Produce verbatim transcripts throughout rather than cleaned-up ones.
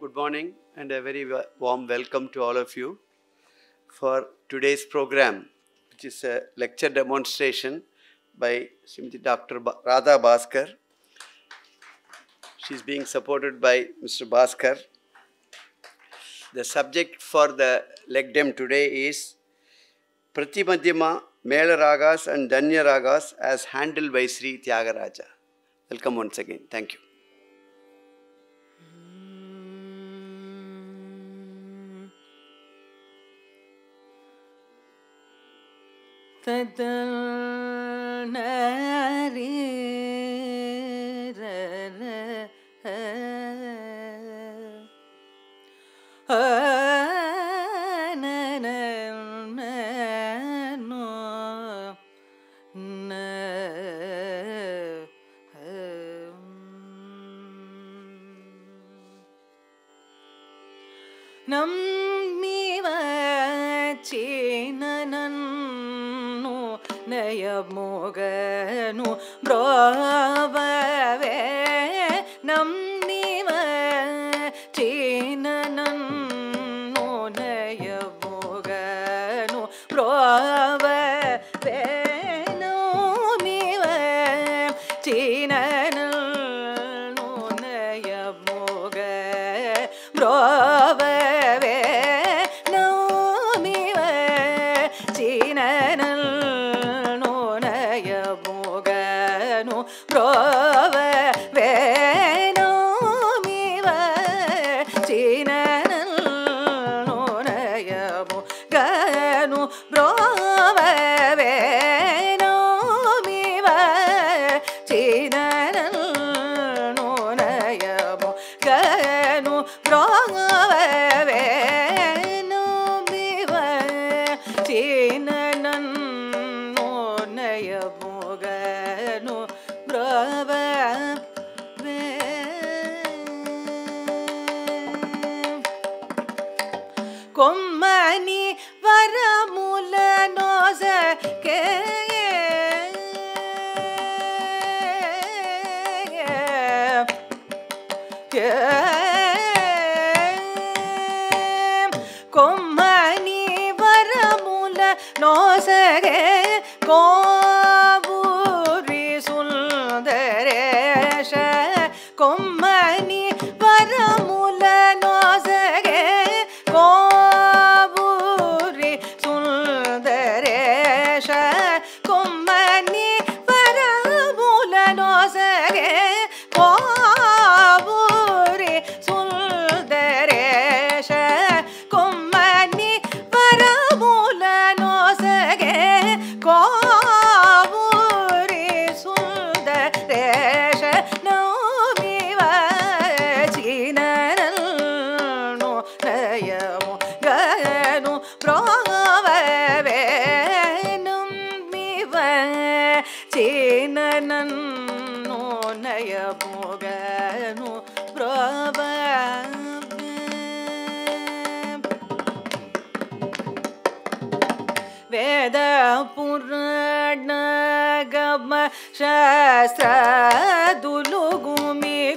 Good morning and a very warm welcome to all of you for today's program, which is a lecture demonstration by Doctor Radha Bhaskar. She is being supported by Mister Bhaskar. The subject for the Lec Dem today is Pratimadhyama Melas and Janyas as handled by Sri Thyagaraja. Welcome once again. Thank you. Moganu brave nam niva chinanan no naya moganu brave no niva chinanan no naya moga brave no niva chinanan Shastra dulugumi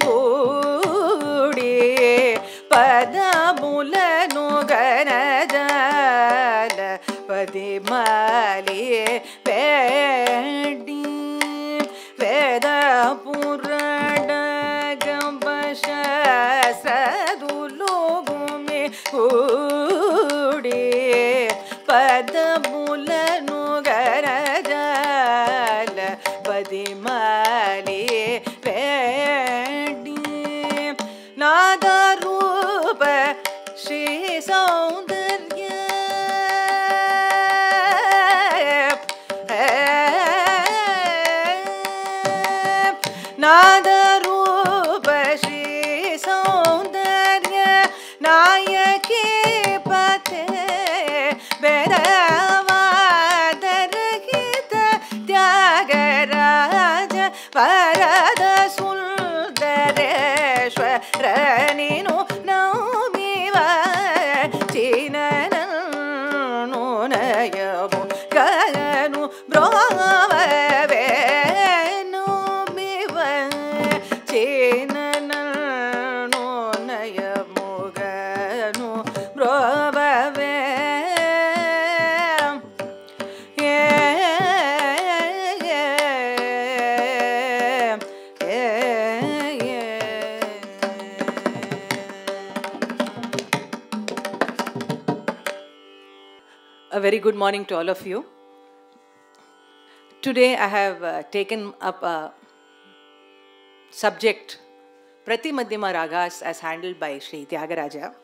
gudi padamula nuganajala padimali pedi veda purana gamba shastra dulugumi gudi padamula nuganajala padimali pedi nada rupa Shri Saundarya nada rupa Shri Saundarya nayaki pate bedavadargita Thyagaraja Varada Sundareshwaraninu Naumiva Chinananu Nayamu Ganu Brahmavenu Miva Chinananu Nayamu very good morning to all of you. Today I have uh, taken up a subject, Pratimadhyama Ragas, as handled by Sri Thyagaraja.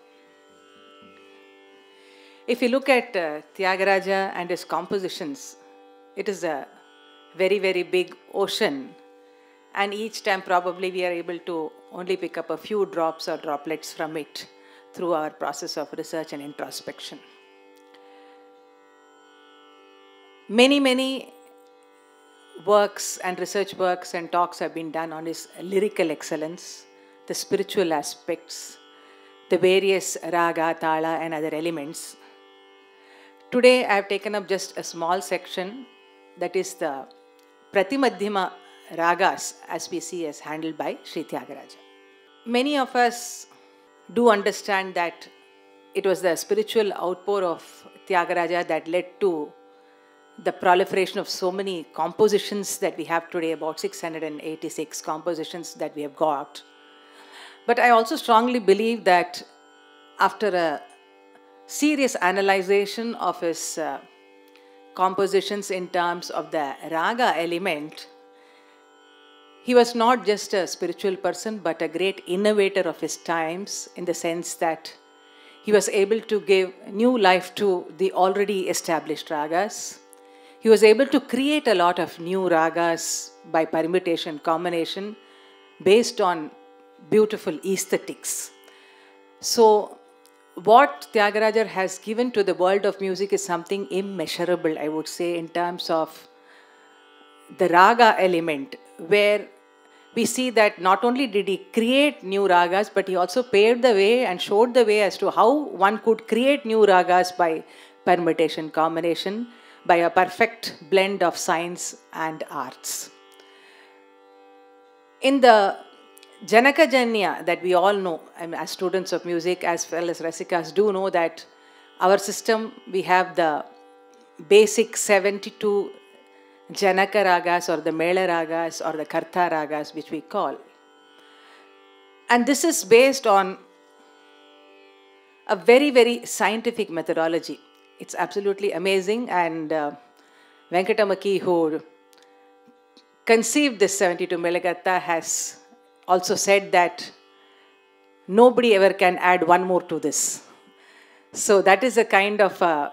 If you look at uh, Thyagaraja and his compositions, it is a very, very big ocean, and each time probably we are able to only pick up a few drops or droplets from it through our process of research and introspection. Many, many works and research works and talks have been done on his lyrical excellence, the spiritual aspects, the various raga, tala and other elements. Today I have taken up just a small section, that is the Pratimadhyama Ragas, as we see as handled by Sri Thyagaraja. Many of us do understand that it was the spiritual outpour of Thyagaraja that led to the proliferation of so many compositions that we have today, about six hundred eighty-six compositions that we have got. But I also strongly believe that after a serious analyzation of his uh, compositions in terms of the raga element, he was not just a spiritual person but a great innovator of his times, in the sense that he was able to give new life to the already established ragas. He was able to create a lot of new ragas by permutation, combination, based on beautiful aesthetics. So what Thyagaraja has given to the world of music is something immeasurable, I would say, in terms of the raga element, where we see that not only did he create new ragas, but he also paved the way and showed the way as to how one could create new ragas by permutation, combination, by a perfect blend of science and arts. In the Janaka Janya that we all know, I mean, as students of music as well as Rasikas do know, that our system, we have the basic seventy-two Janaka Ragas or the Mela Ragas or the Karta Ragas, which we call. And this is based on a very, very scientific methodology. It's absolutely amazing, and uh, Venkatamaki, who conceived this seventy-two Melakarta, has also said that nobody ever can add one more to this. So that is a kind of a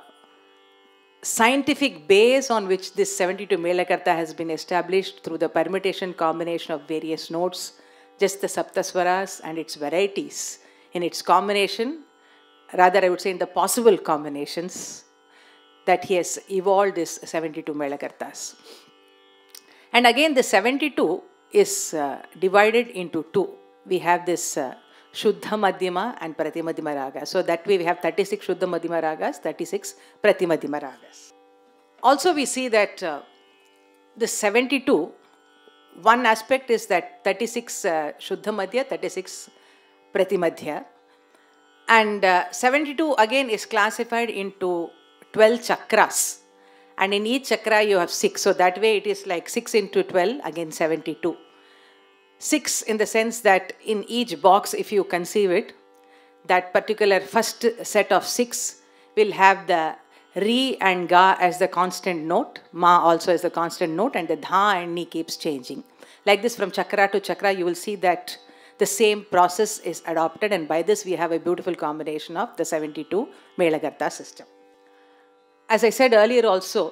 scientific base on which this seventy-two Melakarta has been established through the permutation combination of various notes, just the Saptaswaras and its varieties in its combination, rather I would say in the possible combinations, that he has evolved this seventy-two Melakartas. And again the seventy-two is uh, divided into two. We have this uh, Shuddha Madhyama and Pratimadhyama Ragas. So that way we have thirty-six Shuddha Madhyama Ragas, thirty-six Pratimadhyama Ragas. Also we see that uh, the seventy-two, one aspect is that thirty-six uh, Shuddha Madhya, thirty-six Pratimadhya. And uh, seventy-two again is classified into twelve chakras. And in each chakra you have six. So that way it is like six into twelve, again seventy-two. six in the sense that in each box, if you conceive it, that particular first set of six will have the Ri and Ga as the constant note, Ma also as the constant note, and the Dha and Ni keeps changing. Like this, from chakra to chakra, you will see that the same process is adopted, and by this we have a beautiful combination of the seventy-two Melakarta system. As I said earlier also,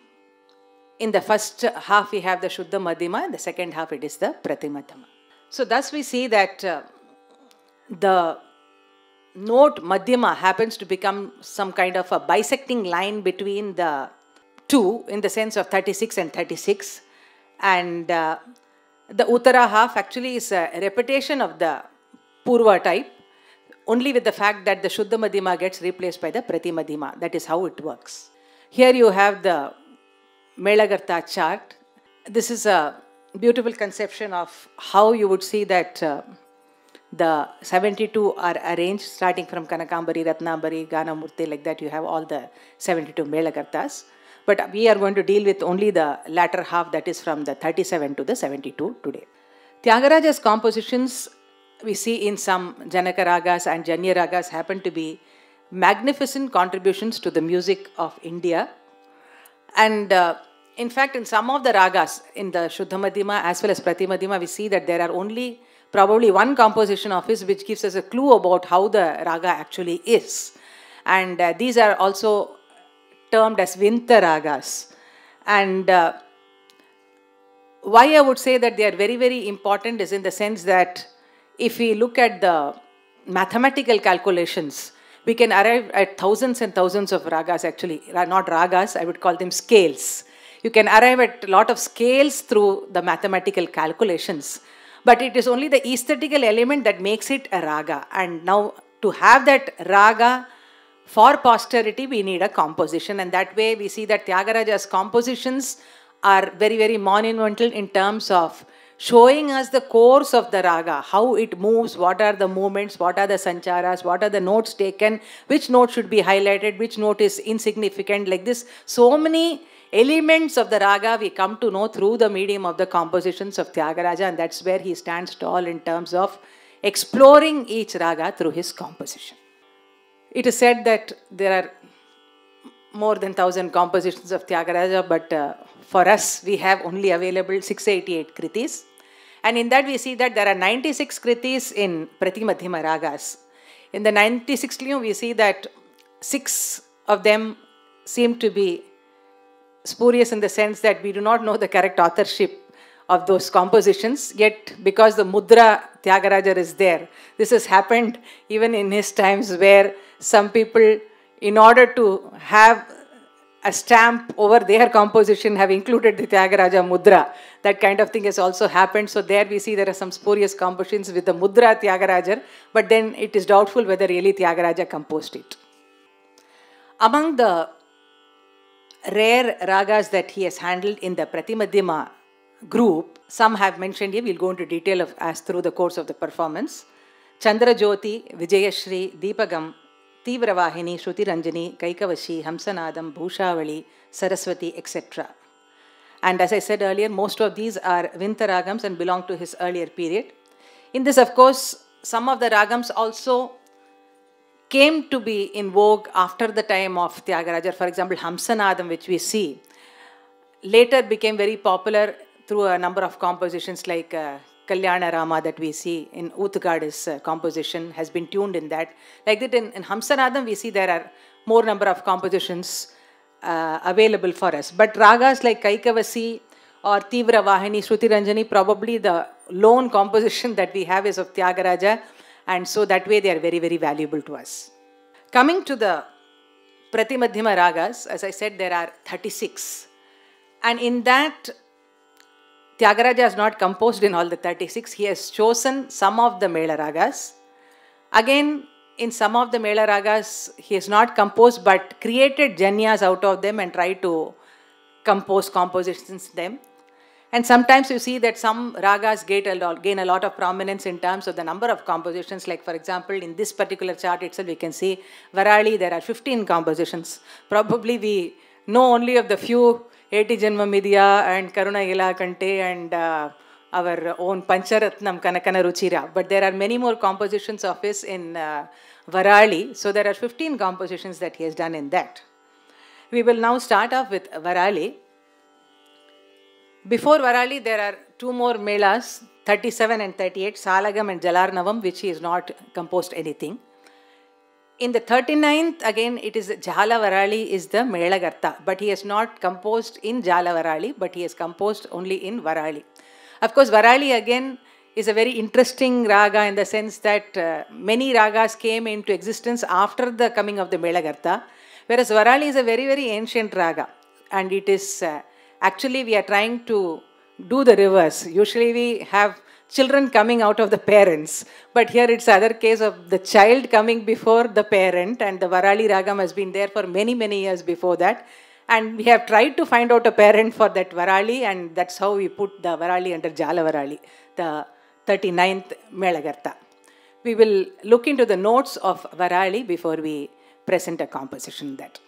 in the first half we have the Shuddha Madhyama, and the second half it is the Pratimadhyama. So thus we see that uh, the note Madhyama happens to become some kind of a bisecting line between the two, in the sense of thirty-six and thirty-six, and uh, the Uttara half actually is a repetition of the Purva type, only with the fact that the Shuddha Madhyama gets replaced by the Pratimadhyama. That is how it works. Here you have the Melakarta chart. This is a beautiful conception of how you would see that uh, the seventy-two are arranged, starting from Kanakambari, Ratnambari, Ganamurti, like that you have all the seventy-two Melakartas. But we are going to deal with only the latter half, that is from the thirty-seven to the seventy-two today. Thyagaraja's compositions we see in some Janaka Ragas and Janya Ragas happen to be magnificent contributions to the music of India. And uh, in fact, in some of the ragas, in the Shuddhamadhyama as well as Pratimadhyama, we see that there are only probably one composition of his which gives us a clue about how the raga actually is. And uh, these are also termed as Vinta ragas. And uh, why I would say that they are very, very important is in the sense that if we look at the mathematical calculations, we can arrive at thousands and thousands of ragas actually, not ragas, I would call them scales. You can arrive at a lot of scales through the mathematical calculations, but it is only the aesthetical element that makes it a raga. And now to have that raga for posterity, we need a composition, and that way we see that Thyagaraja's compositions are very, very monumental in terms of showing us the course of the raga, how it moves, what are the movements, what are the sancharas, what are the notes taken, which note should be highlighted, which note is insignificant, like this. So many elements of the raga we come to know through the medium of the compositions of Thyagaraja, and that's where he stands tall in terms of exploring each raga through his composition. It is said that there are more than one thousand compositions of Thyagaraja, but uh, for us, we have only available six hundred eighty-eight kritis. And in that, we see that there are ninety-six kritis in Pratimadhyama ragas. In the ninety-six, we see that six of them seem to be spurious in the sense that we do not know the correct authorship of those compositions, yet because the mudra Thyagaraja is there, this has happened even in his times where some people, in order to have a stamp over their composition, have included the Thyagaraja mudra. That kind of thing has also happened. So there we see there are some spurious compositions with the mudra Thyagaraja, but then it is doubtful whether really Thyagaraja composed it. Among the rare ragas that he has handled in the Pratimadhyama group, some have mentioned here, we'll go into detail of as through the course of the performance. Chandra Jyoti, Vijayashri, Deepagam, Tivravahini, Shruti Ranjani, Kaikavashi, Hamsanadam, Bhushavali, Saraswati, et cetera. And as I said earlier, most of these are Vinta ragams and belong to his earlier period. In this, of course, some of the ragams also came to be in vogue after the time of Thyagaraja. For example, Hamsanadam, which we see, later became very popular through a number of compositions like uh, Kalyana Rama that we see in Utgada's uh, composition has been tuned in that. Like that in, in Hamsanadam we see there are more number of compositions uh, available for us. But ragas like Kaikavasi or Tivra Vahini, Shruti Ranjani, probably the lone composition that we have is of Thyagaraja, and so that way they are very, very valuable to us. Coming to the Pratimadhyama ragas, as I said, there are thirty-six. And in that, Thyagaraja has not composed in all the thirty-six. He has chosen some of the Mela ragas. Again, in some of the Mela ragas, he has not composed but created Janyas out of them and tried to compose compositions in them. And sometimes you see that some ragas gain a lot, gain a lot of prominence in terms of the number of compositions. Like for example, in this particular chart itself, we can see Varali, there are fifteen compositions. Probably we know only of the few Eti Janma Midya and Karuna Ila Kante and uh, our own Pancharatnam Kanakana Ruchira. But there are many more compositions of his in uh, Varali. So there are fifteen compositions that he has done in that. We will now start off with Varali. Before Varali, there are two more Melas, thirty-seven and thirty-eight, Salagam and Jalarnavam, which he has not composed anything. In the thirty-ninth, again, it is Jala Varali is the Melagartha, but he has not composed in Jala Varali, but he has composed only in Varali. Of course, Varali again is a very interesting raga in the sense that uh, many ragas came into existence after the coming of the Melagartha, whereas Varali is a very, very ancient raga, and it is uh, actually we are trying to do the reverse. Usually we have children coming out of the parents, but here it's the other case of the child coming before the parent, and the Varali ragam has been there for many, many years before that. And we have tried to find out a parent for that Varali, and that's how we put the Varali under Jala Varali, the thirty-ninth Melagartha. We will look into the notes of Varali before we present a composition that.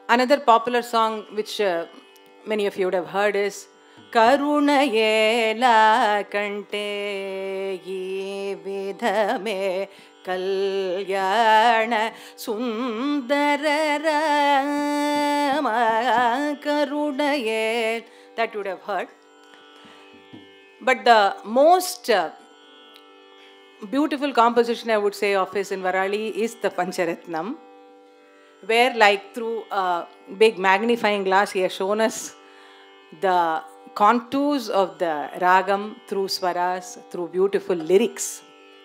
Another popular song which uh, many of you would have heard is Karunayela Kante Ye Vidhame Kalyana Sundara Rama Karunayela. That you would have heard. But the most uh, beautiful composition I would say of his in Varali is the Pancharatnam, where like through a big magnifying glass he has shown us the contours of the ragam through swaras, through beautiful lyrics.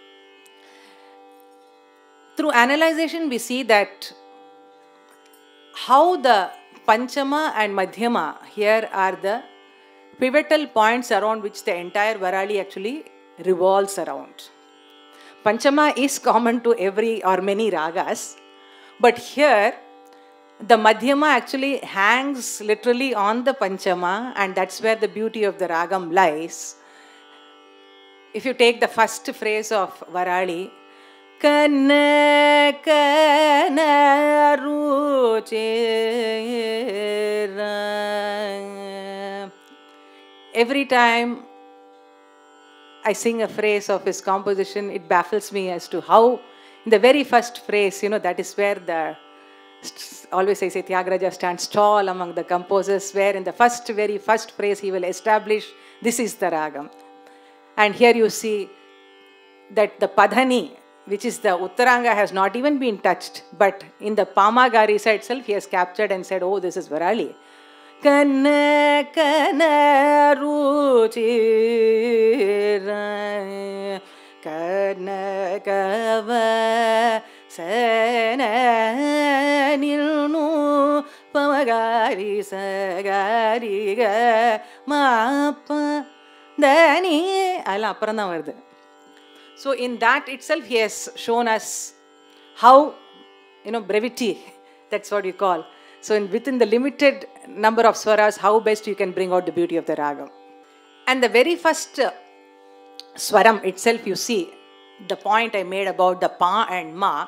Through analyzation we see that how the Panchama and Madhyama here are the pivotal points around which the entire Varali actually revolves around. Panchama is common to every or many ragas, but here the Madhyama actually hangs literally on the Panchama, and that's where the beauty of the ragam lies. If you take the first phrase of Varali, Kanna Kanna Ruchira. Every time I sing a phrase of his composition, it baffles me as to how, in the very first phrase, you know, that is where the, always I say Thyagaraja stands tall among the composers, where in the first, very first phrase he will establish, this is the ragam. And here you see that the Padhani, which is the Uttaranga, has not even been touched, but in the Pama Garisa itself he has captured and said, oh, this is Varali. Kanna Kanna Ruchira Kanna Kava Sana Nilnu Pamagari Sagari Ga Mapa Dani Alla Aparana Vardu. So in that itself he has shown us how, you know, brevity, that's what you call. So in, within the limited number of swaras, how best you can bring out the beauty of the ragam. And the very first uh, swaram itself, you see, the point I made about the pa and ma.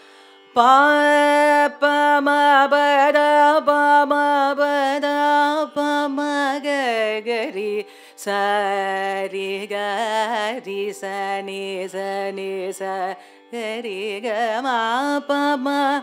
Pa, pa, ma, ba, da, pa, ma, ba, da, pa, ma, ga, ga, ri, sa, ri, ga, ri, sa, ni, sa, ni, sa, ga, ri, ga, ma, pa, ma.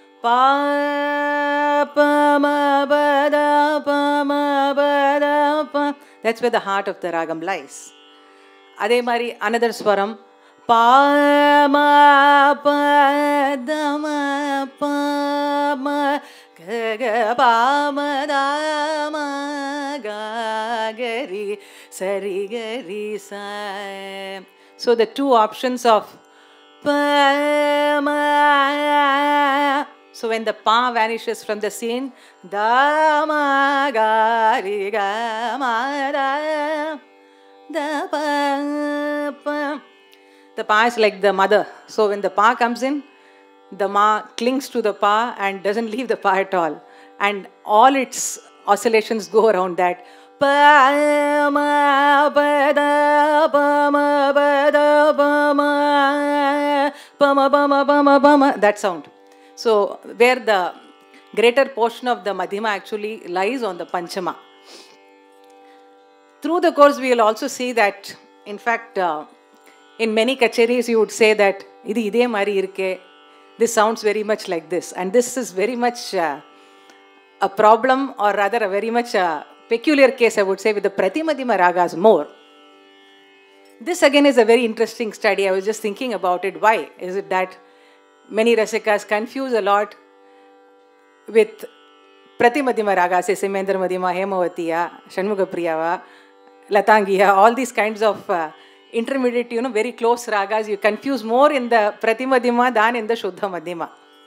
Pa, pa, ma, ba, da, pa, ma, ba, da, pa. That's where the heart of the ragam lies. Adhe mari, another swaram. Pa, ma, pa, da, ma, pa, ma, ga, ga, pa, ma, da, ma, ga, ga, ri, sa, ri, ga, ri, sa. So the two options of pa, ma. So when the pa vanishes from the scene, da, ma, ga, ri, ga, ma, da, da, pa, pa. The pa is like the mother. So when the pa comes in, the ma clings to the pa and doesn't leave the pa at all. And all its oscillations go around that. Pa, ma, ba, da, pa, ma, ba, da, pa, ma, pa, ma, pa, ma, pa, ma, pa, ma. That sound. So where the greater portion of the Madhyama actually lies on the Panchama. Through the course we will also see that, in fact, uh, in many kacheris you would say that Idi ide mari irke, this sounds very much like this. And this is very much uh, a problem, or rather a very much uh, peculiar case, I would say, with the Pratimadhyama ragas more. This again is a very interesting study. I was just thinking about it. Why is it that many rasikas confuse a lot with Pratimadhyama ragas, say Simendra Madhyama, Hemavatiya, Shanmuga Priyava, Latangiya, all these kinds of uh, intermediate, you know, very close ragas, you confuse more in the Pratimadhyama than in the Shuddha Madhyama.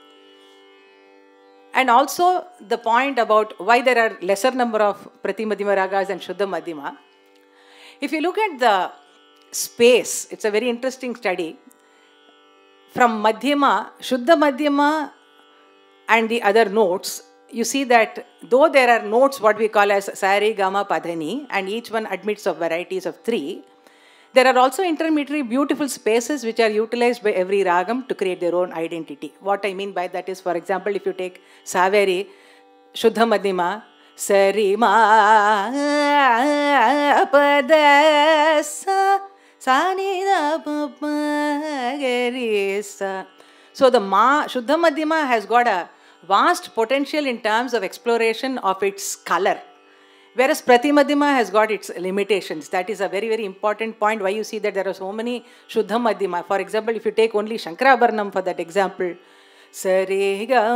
And also the point about why there are lesser number of Pratimadhyama ragas and Shuddha Madhyama. If you look at the space, it's a very interesting study. From Madhyama, Shuddha Madhyama and the other notes, you see that though there are notes what we call as Sari, Gama, Padhani, and each one admits of varieties of three, there are also intermediary beautiful spaces which are utilized by every ragam to create their own identity. What I mean by that is, for example, if you take Saveri, Shuddha Madhyama, Sari Ma Pada Sa Sa Ni Da Pa Ma Ga Ri Sa. So the Ma, Shuddha Madhyama has got a vast potential in terms of exploration of its color. Whereas Pratimadhyama has got its limitations. That is a very, very important point why you see that there are so many Shuddha Madhyama. For example, if you take only Shankarabharanam for that example, Sari Ga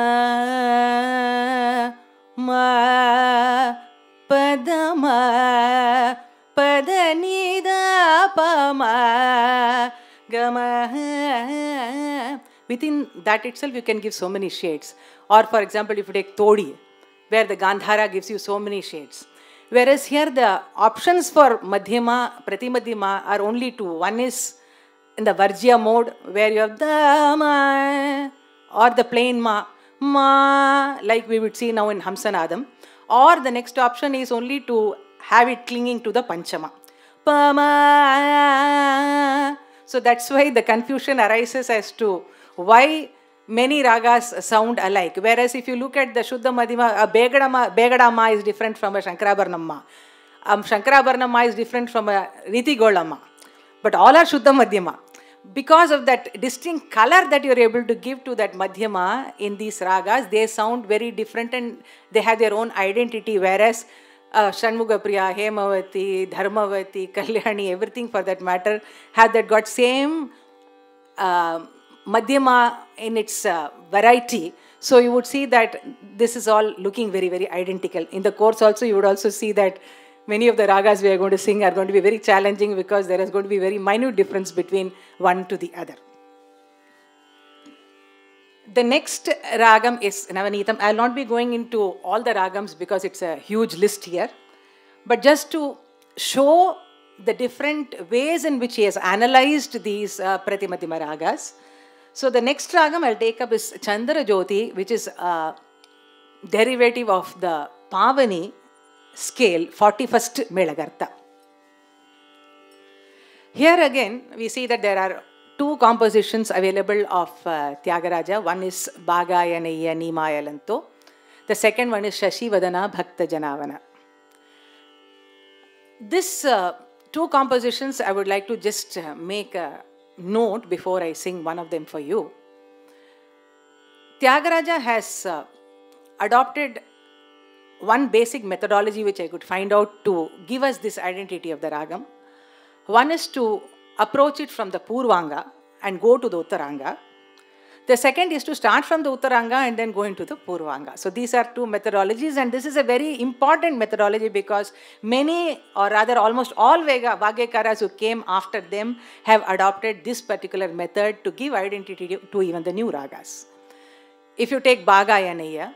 Ma Ma Pada Ma Pada Ni Da Pa Ma Ga Ma. Within that itself you can give so many shades. Or for example, if you take Todi, where the Gandhara gives you so many shades. Whereas here the options for Madhyama, Pratimadhyama are only two. One is in the Varjya mode, where you have the Ma, or the plain Ma, Ma, like we would see now in Hamsanadam. Or the next option is only to have it clinging to the Panchama. Pa Ma. So that's why the confusion arises as to why many ragas sound alike. Whereas if you look at the Shuddha Madhyama, a Begadama, Begadama is different from a Shankarabharanamma. Um, Shankarabharanamma is different from a Ritigolama. But all are Shuddha Madhyama. Because of that distinct color that you are able to give to that Madhyama in these ragas, they sound very different and they have their own identity. Whereas uh, Shanmugapriya, Hemavati, Dharmavati, Kalyani, everything for that matter, have that got same uh, Madhyama in its uh, variety. So you would see that this is all looking very, very identical. In the course also, you would also see that many of the ragas we are going to sing are going to be very challenging because there is going to be very minute difference between one to the other. The next ragam is Navanitam. I will not be going into all the ragams because it's a huge list here. But just to show the different ways in which he has analyzed these uh, Pratimadhyama ragas. So the next ragam I'll take up is Chandra Jyoti, which is a derivative of the Pavani scale, forty-first Melagartha. Here again, we see that there are two compositions available of uh, Thyagaraja. One is Bhagayanaya Nimayalanto. The second one is Shashi Vadana Bhakta Janavana. This uh, two compositions I would like to just uh, make a note before I sing one of them for you. Thyagaraja has uh, adopted one basic methodology which I could find out to give us this identity of the ragam. One is to approach it from the Purvanga and go to the Uttaranga. The second is to start from the Uttaranga and then go into the Purvanga. So these are two methodologies, and this is a very important methodology because many, or rather almost all Vega, Vagyakaras who came after them have adopted this particular method to give identity to even the new ragas. If you take Bhagayanaya,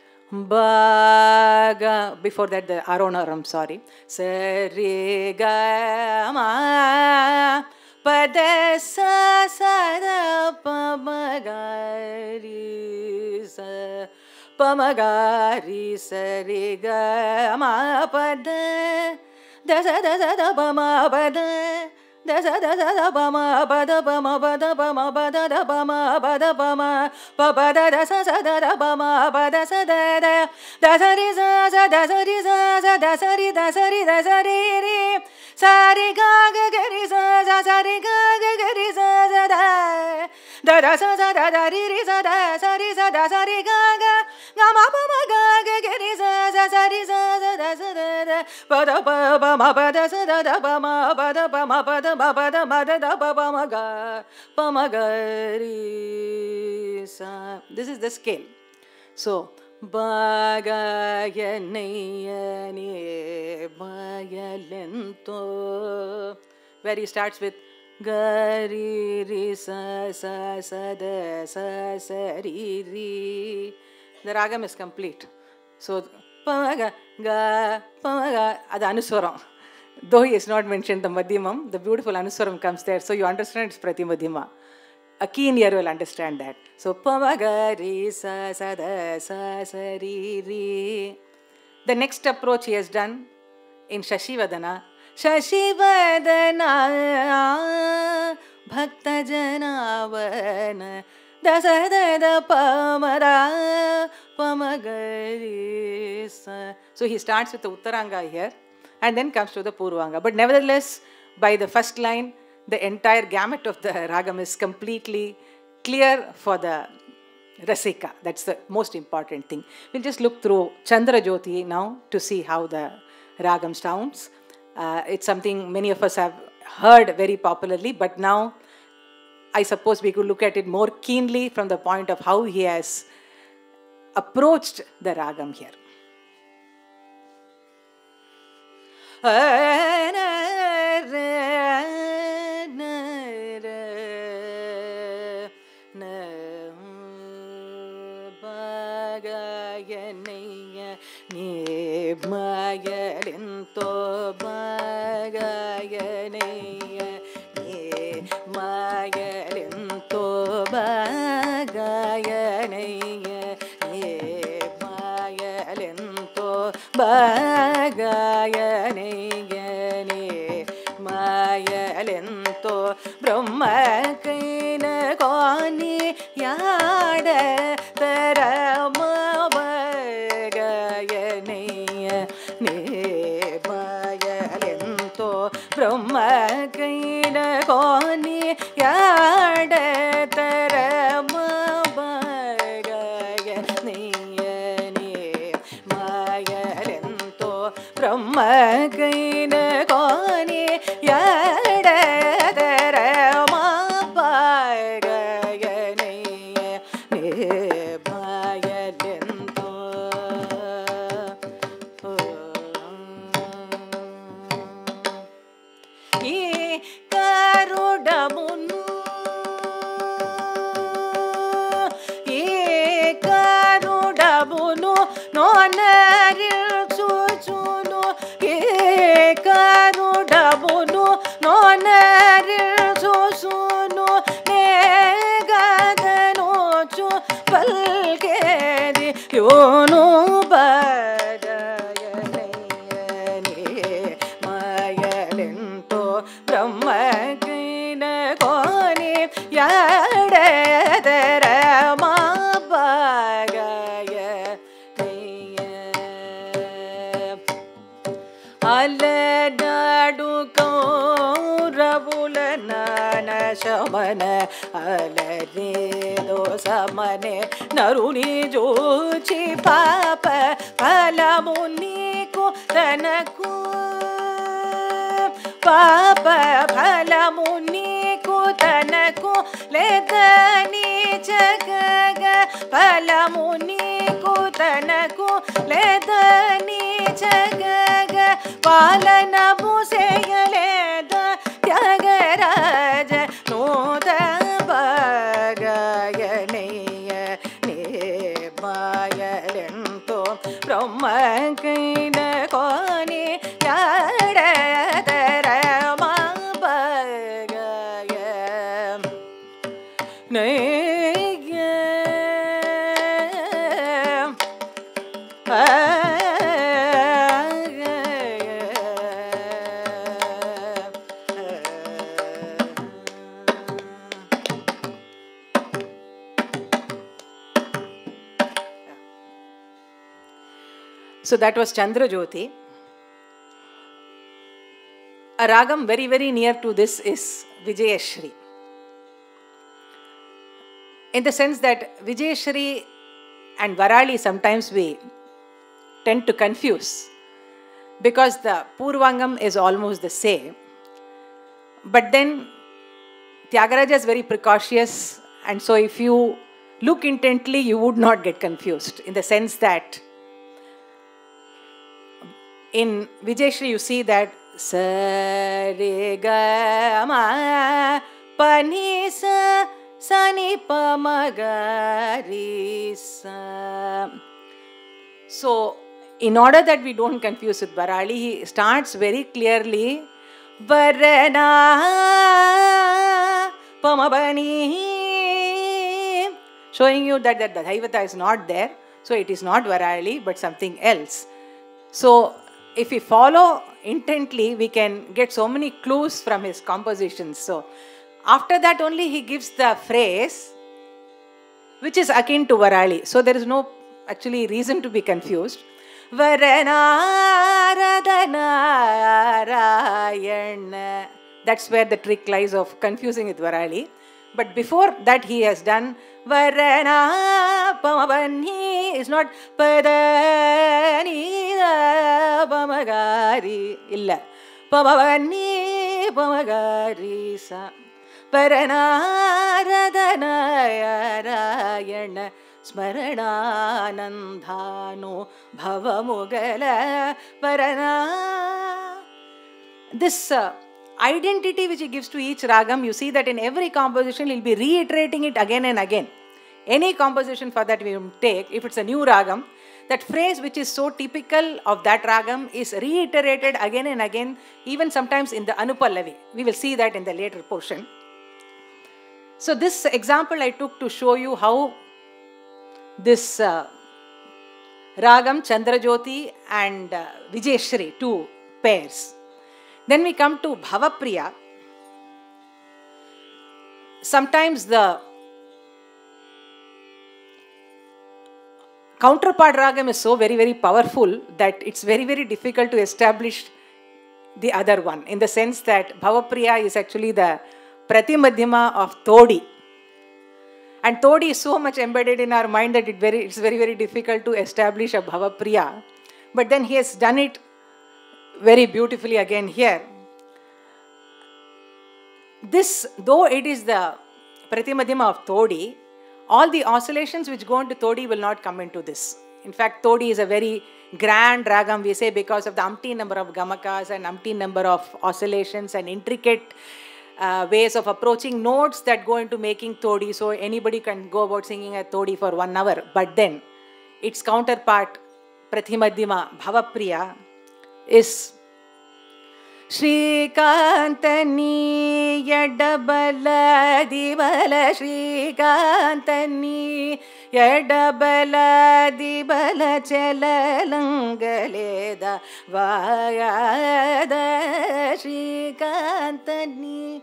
Bhaga, before that the Aronaram, sorry, Sari Ga Ma Pada Sa Sa Da Pa Ma Ga Ri Sa Pa Ma Ga Ri Sa Ri Ga Ma Pada Da Sa Da Sa Da Pa Ma Pada Da Sa Da Sa Da Pa Ma Pada Pa Ma Pada Pa Ma Pada Da Pa Ma Pada Pa Ma Pa Pada Da Sa Sa Da Da Pa Ma Pada Sa Da Da Da Sa Ri Sa Sa Da Sa Ri Sa Sa Da Sa Ri Da Sa Ri Da Sa Ri Ri Sa Ri Ga Ga Ga Ri Sa Sa Sa Ri Ga Ga Ga Ri Sa Sa Da Da Da Sa Sa Da Da Ri Ri Sa Da Sa Ri Sa Da Sa Ri Ga Ga Ga Ma Pa Ma Ga Ga Ga Ri Sa Sa Sa Ri Sa Sa Da Sa Da Da Pa Da Pa Pa Ma Pa Da Sa Da Da Pa Ma Pa Da Pa Ma Pa Da Ma Pa Da Ma Da Da Pa Pa Ma Ga Pa Ma Ga Ri Sa. This is the scale. So Bhagayanaya Nimayalanto, where he starts with Ga Ri Ri Sa Sa Sa Da Sa Sa Ri Ri. The ragam is complete. So Pa Ma Ga Ga Pa Ma Ga, the Anuswaram. Though he has not mentioned the Madhyamam, the beautiful Anuswaram comes there. So you understand it's Pratimadhyama. A keen ear will understand that. So Pa Ma Ga Ri Sa Sa Da Sa Sa Ri Ri. The next approach he has done in Shashi Vadana. Shashi Vadana Bhakta Janavana Da Sa Da Da Pa Ma Da pamagari sa. So he starts with the Uttaranga here and then comes to the Purvanga. But nevertheless, by the first line, the entire gamut of the ragam is completely clear for the Rasika. That's the most important thing. We'll just look through Chandra Jyoti now to see how the ragam sounds. Uh, it's something many of us have heard very popularly, but now I suppose we could look at it more keenly from the point of how he has approached the ragam here. Bagayanayane Mayalento Brahma Kaina Koni Yada Tarama Bagayanaya Ne Mayalento Brahma Kaina Koni Yada Tarama Brahma Kaina Koni Yada Tarama Bagayanaya Ne Mayalento Ye Karudamunu Ye Karudamunu No Naril Suchunu Ye Karudamunu No Naril Suchunu Negadanochu Palkedi Yonu Badayanayane Mayalento Brahma Kaina Koni Yada Tarama Aladadu Kauravula Nana Shamana Aladido Samane Naruni Jochi Papa Palamuniku Tanaku Papa Palamuniku Tanaku Ledani Chagaga Palamuniku Tanaku Ledani Chagaga Palana Museyaleda Thyagaraja Nuda Bagayanaya Ne Mayalento Brahma Kaina Koni Yada Tarama Bagayanaya So that was Chandra Jyoti. A ragam very, very near to this is Vijayashri. In the sense that Vijayashri and Varali sometimes we tend to confuse because the Purvangam is almost the same. But then Thyagaraja is very precautious, and so if you look intently, you would not get confused, in the sense that in Vijayashri you see that sa re ga ma pa ni sa sa ni pa ma ga ri sa. So in order that we don't confuse with Varali, he starts very clearly Varana pa ma ba ni, showing you that, that the Dhaivata is not there. So it is not Varali but something else. So if we follow intently, we can get so many clues from his compositions. So after that only he gives the phrase which is akin to Varali. So there is no actually reason to be confused. Varanaradanarayana. That's where the trick lies of confusing with Varali. But before that he has done Varana Pamavani. It's not Padani Pamagari. Illa. Pamavani Pamagari Sa. Varanaradanarayana. Smarananandhano Bhavamugala Varana. This uh, identity which he gives to each ragam, you see that in every composition he will be reiterating it again and again. Any composition for that we will take, if it's a new ragam, that phrase which is so typical of that ragam is reiterated again and again, even sometimes in the Anupallavi. We will see that in the later portion. So this example I took to show you how this uh, ragam, Chandrajyoti and uh, Vijayashri, two pairs. Then we come to Bhavapriya. Sometimes the counterpart ragam is so very, very powerful that it's very, very difficult to establish the other one, in the sense that Bhavapriya is actually the Pratimadhyama of Todi. And Todi is so much embedded in our mind that it very, it's very, very difficult to establish a Bhavapriya. But then he has done it very beautifully again here. This, though it is the Pratimadhyama of Todi, all the oscillations which go into Todi will not come into this. In fact, Todi is a very grand ragam, we say, because of the umpteen number of gamakas and umpteen number of oscillations and intricate uh, ways of approaching notes that go into making Todi. So anybody can go about singing a Todi for one hour. But then its counterpart, Pratimadhyama, Bhavapriya, is Shri Kantani Yadabala Dibala Shri Kantani Yadabala Dibala Chelalangaleda Vayada Shri Kantani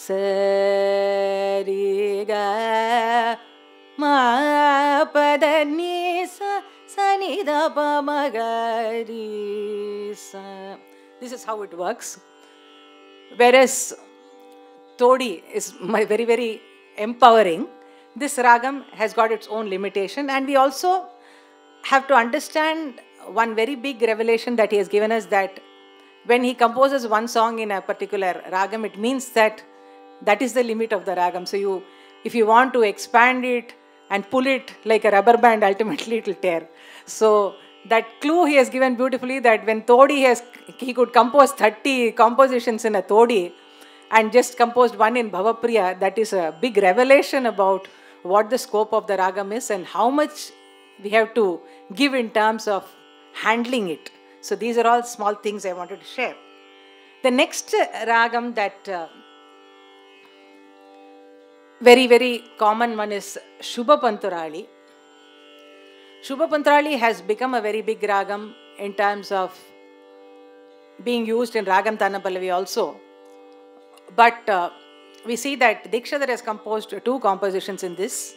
Sariga Ma Padani Sa Sanida Pamagari Sa. This is how it works. Whereas Todi is my very, very empowering, this ragam has got its own limitation. And we also have to understand one very big revelation that he has given us, that when he composes one song in a particular ragam, it means that that is the limit of the ragam. So you, if you want to expand it and pull it like a rubber band, ultimately it will tear. So that clue he has given beautifully, that when Todi has, he could compose thirty compositions in a Todi and just composed one in Bhavapriya. That is a big revelation about what the scope of the ragam is and how much we have to give in terms of handling it. So these are all small things I wanted to share. The next ragam that uh, very, very common one is Shubha Panturali. Shubha Panturali has become a very big ragam in terms of being used in Ragam Tanapallavi also. But uh, we see that Dikshadhar has composed two compositions in this,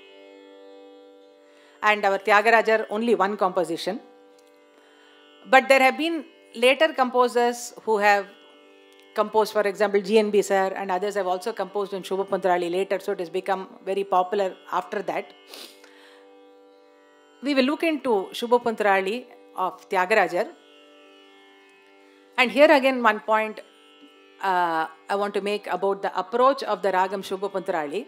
and our Thyagaraja only one composition. But there have been later composers who have composed, for example, G N B sir and others have also composed in Shubha Panturali later, so it has become very popular after that. We will look into Shubha Panturali of Thyagaraja. And here again one point uh, I want to make about the approach of the ragam Shubha Panturali.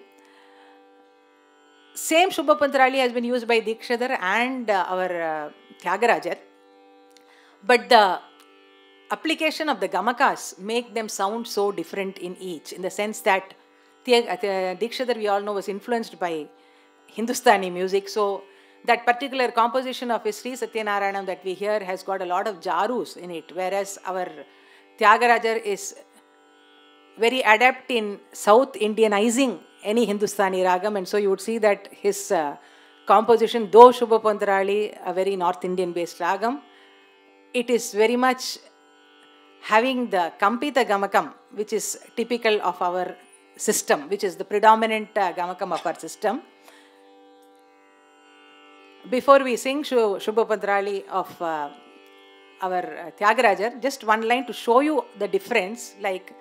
Same Shubha Panturali has been used by Dikshadhar and uh, our uh, Thyagaraja. But the application of the gamakas make them sound so different in each, in the sense that Dikshadhar, we all know, was influenced by Hindustani music. So that particular composition of his Sri Satyanarayanam that we hear has got a lot of jarus in it, whereas our Thyagaraja is very adept in South Indianizing any Hindustani ragam, and so you would see that his uh, composition, though Shubha Panturali, a very North Indian based ragam, it is very much having the Kampita Gamakam, which is typical of our system, which is the predominant uh, Gamakam of our system. before we sing Shubha Padrali of uh, our uh, Thyagaraja, just one line to show you the difference, like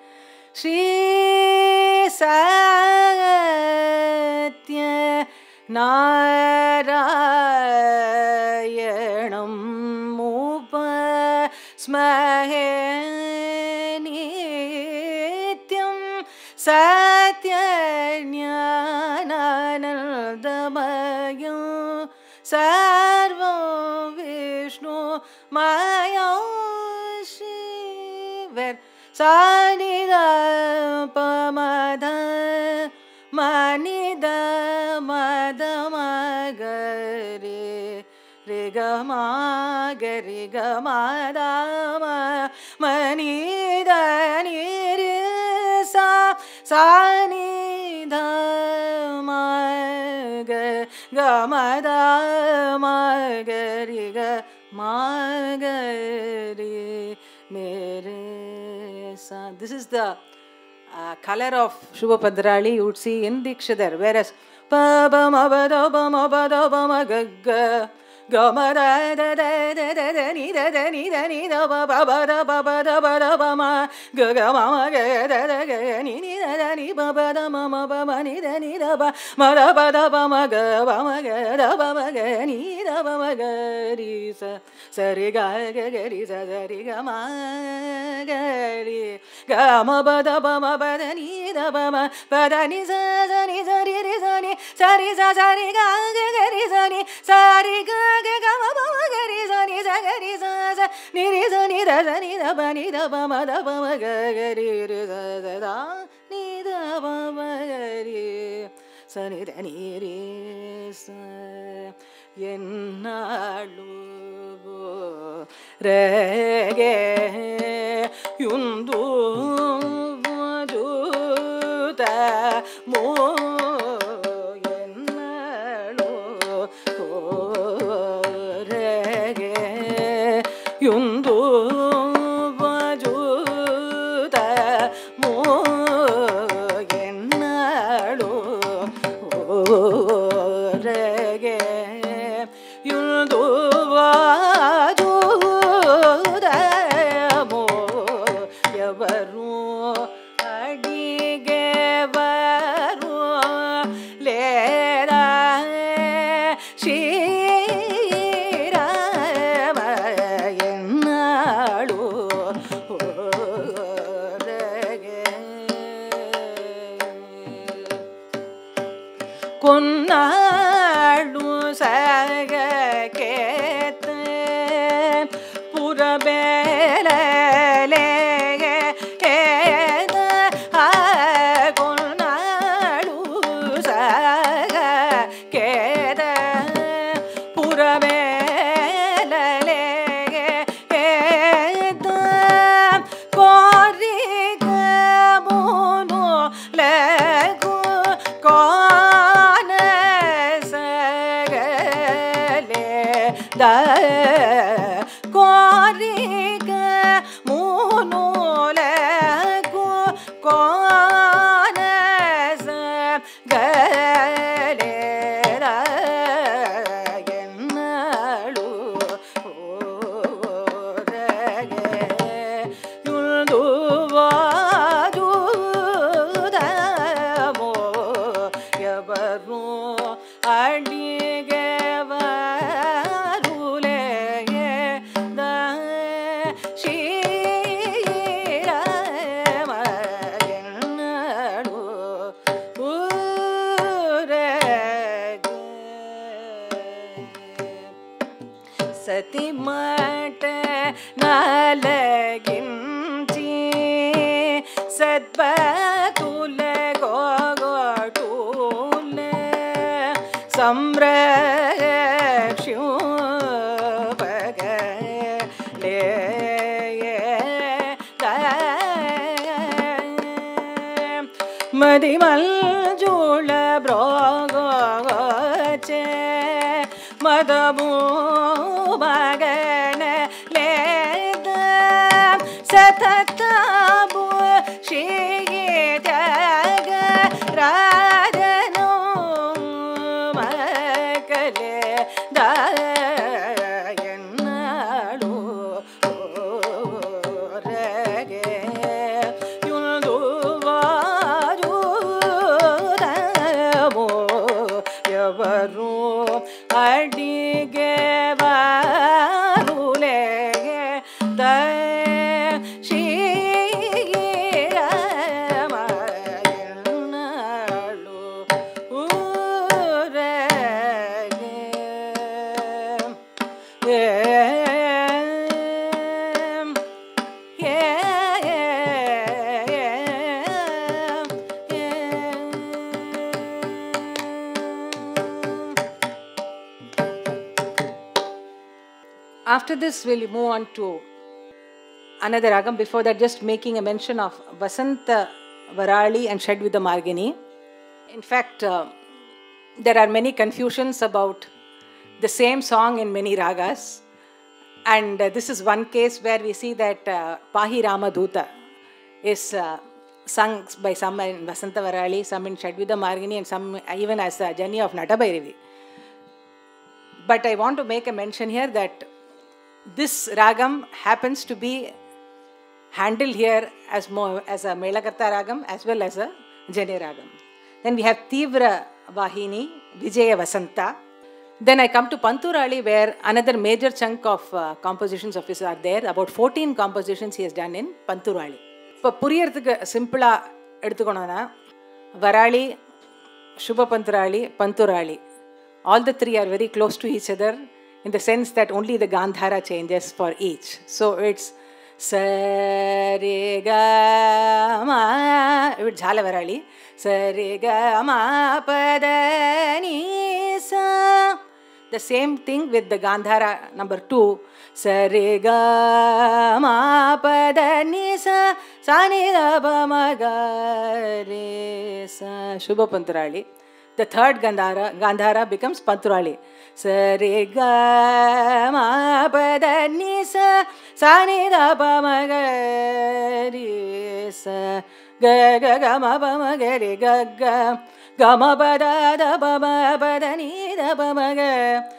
Sri Satya Narayanam Upa Smahe Nityam Satya Jnananandamayam Sarva Vishnu Maya Shiva Sanida Pamada Manida Madamagari Rigama Garigama Dama Manida Nirisa Sanida Maga Gamada Magariga Magari Mere Sa. This is the uh, color of Shubha Padrali you would see in Dikshadhar, whereas Pa ba ma ba da ba ma ba da ba ma ga ga ga ma da da da da da da ni da da ni da ni da ba ba ba da ba ba da ba da ba ma ga ga ma ma ga da da ga ni ni da da ni ba ba da ma ma ba ma ni da ni da ba ma da ba da ba ma ga ba ma ga da ba ma ga ni da ba ma ga ri sa sa ri ga ga ga ri sa sa ri ga ma ga ri ga ma ba da ba ma ba da ni da ba ma ba da ni sa sa ni sa ri ri sa ni sa ri sa sa ri ga ga ga ri sa ni sa ri ga ga ga ma ba ma ga ri sa ni sa ga ri sa sa ni ri sa ni da sa ni da ba ni da ba ma da ba ma ga ga ri ri sa sa da ni da ba ma ga ri sa ni da ni ri sa yennalu re ge yundu ju ta mo Yundu vajuda mo yennalu rege yundu vajuda mo yavaru adige varu lera Kunnalu saga kete pura bela lege kete ha kunnalu saga kete pura bela lege kete kori kamuno legu ko da koriga munole ko kones gale da yennalu orege yuldu vadu da mo yabaru adige Satimat nalaginchi sadbatule gogotule samrakshu pagale madimal jula brogoche madabu bagane leda satatabu shige Thyagaraja makale da after this, we'll move on to another ragam. Before that, just making a mention of Vasanta Varali and Shadvida Margini. In fact, uh, there are many confusions about the same song in many ragas. And uh, this is one case where we see that uh, Pahi Ramaduta is uh, sung by some in Vasanta Varali, some in Shadvida Margini, and some even as a Janya of Natabhairavi. But I want to make a mention here that this ragam happens to be handled here as, more, as a Melakarta ragam as well as a Janya ragam. Then we have Tivra Vahini, Vijaya Vasanta. Then I come to Panturali, where another major chunk of uh, compositions of his are there. About fourteen compositions he has done in Panturali. இப்போ புரியறதுக்கு சிம்பிளாக எடுத்துக்கணும்னா Varali, Shubha Panturali, Panturali. All the three are very close to each other in the sense that only the Gandhara changes for each. So it's Sa-re-ga-ma, it's Jhala Varali. Sa-re-ga-ma pa-da-ni-sa. The same thing with the Gandhara number two. Sa-re-ga-ma pa-da-ni-sa, sa-ni-da-pa-ma-ga-re-sa. Shubha Panturali. The third Gandhara, Gandhara becomes Panturali. Sa-re-ga-ma pa-da-ni-sa, sa-ni-da-pa-ma-ga-re-sa. Ga-ga-ga-ma-pa-ma-ga-re-ga-ga. Ga-ma-pa-da-da-pa-ma-pa-da-ni-da-pa-ma-ga.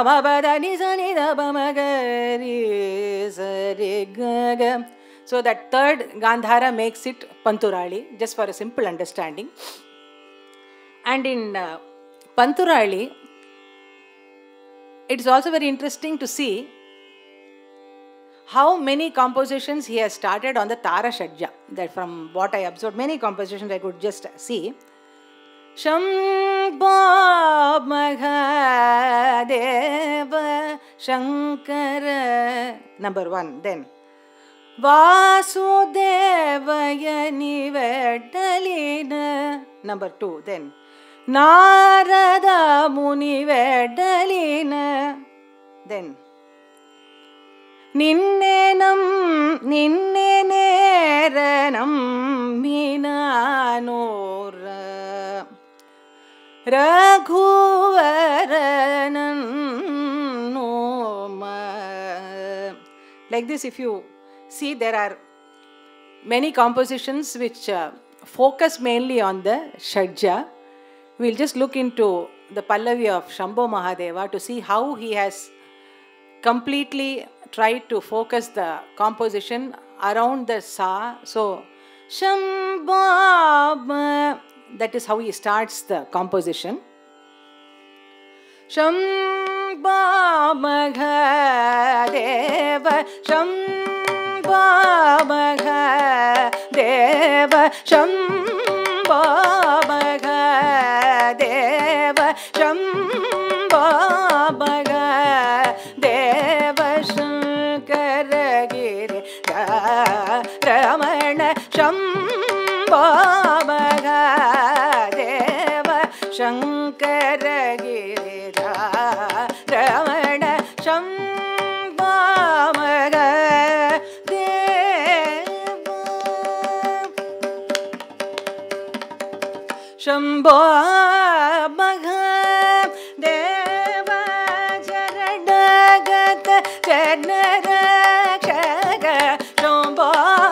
Ga-ma-pa-da-ni-sa-ni-da-pa-ma-ga-re-sa-re-ga-ga. So that third Gandhara makes it Panturali, just for a simple understanding. And in uh, Panturali, it's also very interesting to see how many compositions he has started on the Tara Shadja. That from what I observed, many compositions I could just see. Shambho Mahadeva Shankara, number one. Then Vasudevaya Nivedalina, number two. Then Narada Muni Vedalina. Then Ninnenam Ninneneranam Minanora Raghuvaranam Noma. Like this, if you see, there are many compositions which uh, focus mainly on the Shadja. We'll just look into the Pallavi of Shambho Mahadeva to see how he has completely tried to focus the composition around the Sa. So, Shambho, that is how he starts the composition. Shambho Mahadeva, Shambho Mahadeva, Shambho Mahadeva, Shambho Mahadeva, Shankaragiri Ramana, Shambho Mahadeva, Shankaragiri Ramana, Shambho Mahadeva, Shambho Mahadeva, Jaranagata Janarakshaka, Shambho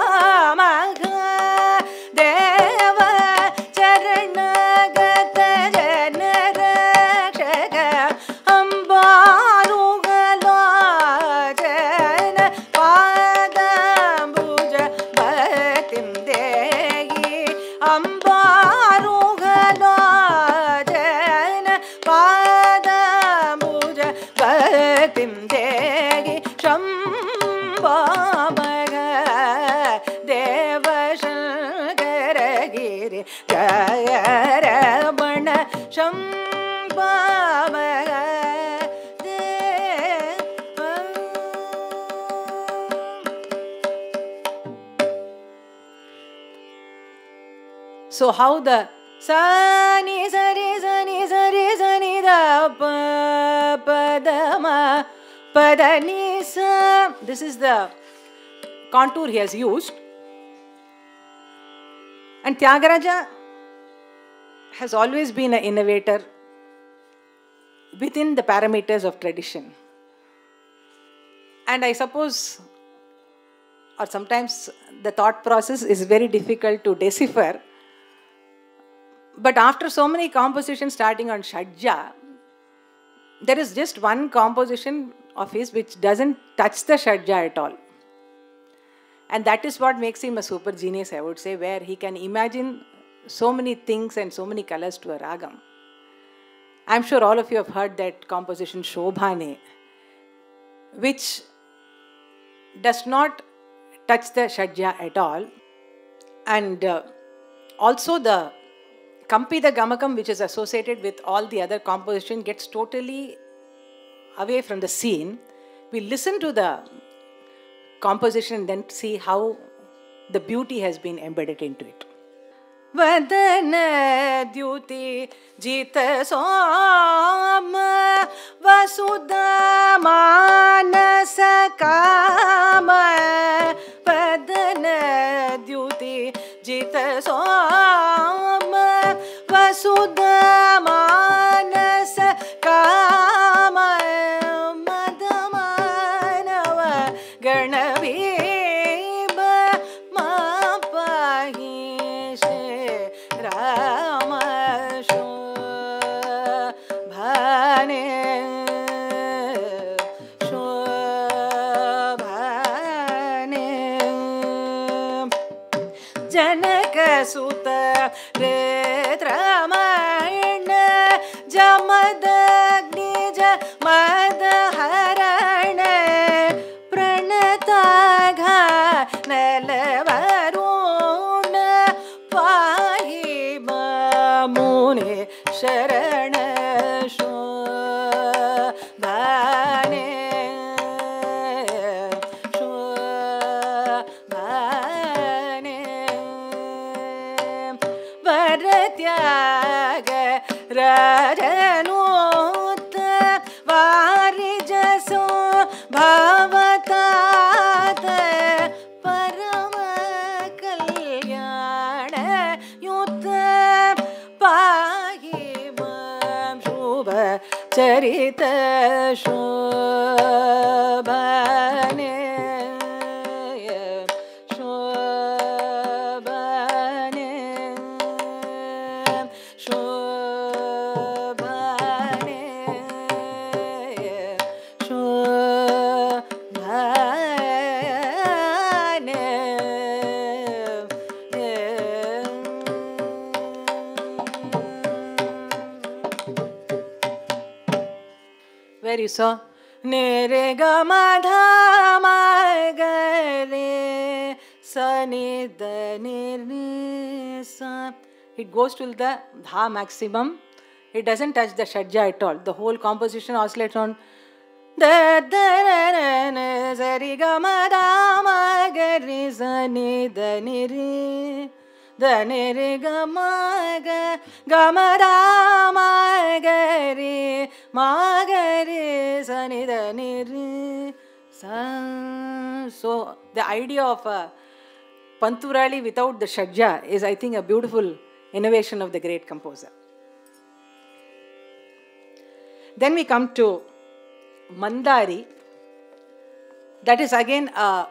Mahadeva, Jaranagata Janarakshaka, Ambarughalojana Padambuja Bhatim Dehi, Ambarughalojana Padambuja Bhatim Dehi, Shambho Mahadeva, Shankaragiri Ramana, Shambho Mahadeva. So how the sa ni sa re sa ni sa re sa ni da pa pa da ma pa da ni sa this is the contour he has used. And Thyagaraja has always been an innovator within the parameters of tradition. And I suppose, or sometimes the thought process is very difficult to decipher. But after so many compositions starting on Shadja, there is just one composition of his which doesn't touch the Shadja at all. And that is what makes him a super genius, I would say, where he can imagine so many things and so many colors to a ragam. I'm sure all of you have heard that composition Shobhane, which does not touch the Shadja at all. And uh, also the Kampida Gamakam, which is associated with all the other composition, gets totally away from the scene. We listen to the composition and then see how the beauty has been embedded into it. Vadana Dyuti Jita Soma Vasudha Manasa Kama Vadana Dyuti Jita Soma Vasudha Manasa Kama Madhamanava Ganavibha Mapahi Janakasuta Retramana Jamadanija Madharana Pranatagha Nalavaruna Pahima Muni Sharana Shobhane Rajanut Varijaso Bhavatat Parama Kalyana Yutta Pahimam Shubha Charita Shobhane where you saw Nere Gamadha Magare Sanida Nirisa. It goes to the Dha maximum. It doesn't touch the Shadja at all. The whole composition oscillates on Da da na Sari Gamadha Magare Sanida Niri. Da nere gamaga gamada magari magari sanida niri sa. So the idea of a Panturali without the Shadja is, I think, a beautiful innovation of the great composer. Then we come to Mandari. That is again a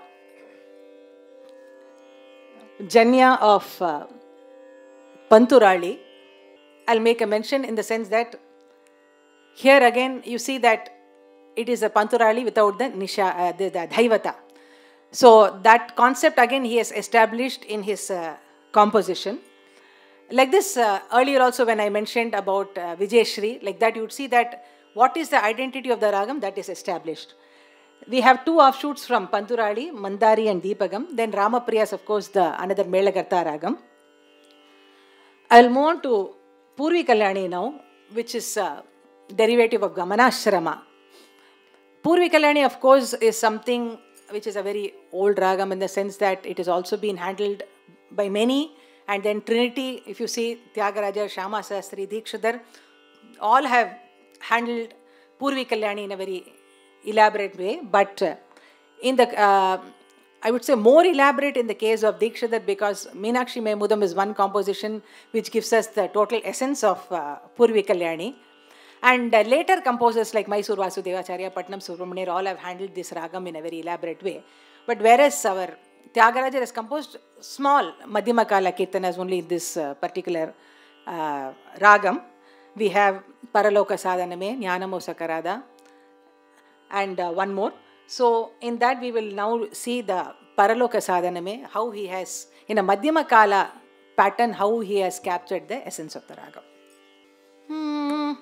Janya of uh, Panturali. I'll make a mention in the sense that here again you see that it is a Panturali without the Nisha, uh, the, the Dhaivata. So that concept again he has established in his uh, composition. Like this, uh, earlier also when I mentioned about uh, Vijayashri, like that you would see that what is the identity of the ragam, that is established. We have two offshoots from Panturali, Mandari and Deepagam. Then Ramapriya is of course the another Melakarta ragam. I'll move on to Purvi Kalyani now, which is a derivative of Gamanashrama. Purvi Kalyani of course is something which is a very old ragam in the sense that it has also been handled by many. And then Trinity, if you see Thyagaraja, Shyama Sastri, Dikshidhar, all have handled Purvi Kalyani in a very elaborate way. But uh, in the, uh, I would say more elaborate in the case of Dikshadhar, because Meenakshi Memudam is one composition which gives us the total essence of uh, Purvi Kalyani. And uh, later composers like Mysore Vasudevacharya, Patnam Subramaniar all have handled this ragam in a very elaborate way. But whereas our Thyagaraja has composed small Madhyama Kala Kirtanas only in this uh, particular uh, ragam, we have Paraloka Sadhaname, Jnanamo Sakarada, and uh, one more. So in that we will now see the Paraloka Sadhaname, how he has, in a Madhyama Kala pattern, how he has captured the essence of the ragam. Hmm.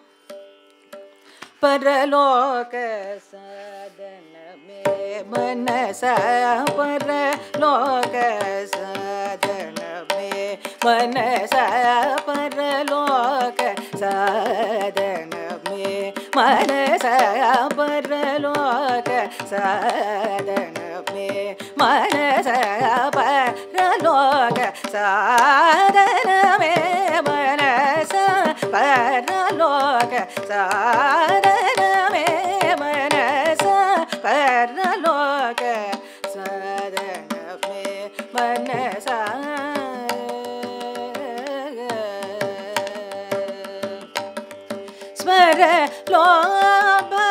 Paraloka Sadhaname Manasa, Paraloka Sadhaname Manasa, Paraloka Sadhaname Manasa, Paraloka Sadhaname Manasa, Paraloka Sadhaname Manasa, Paraloka Sadhaname Manasa, Paraloka Sadhaname Manasa. Smara Lobha,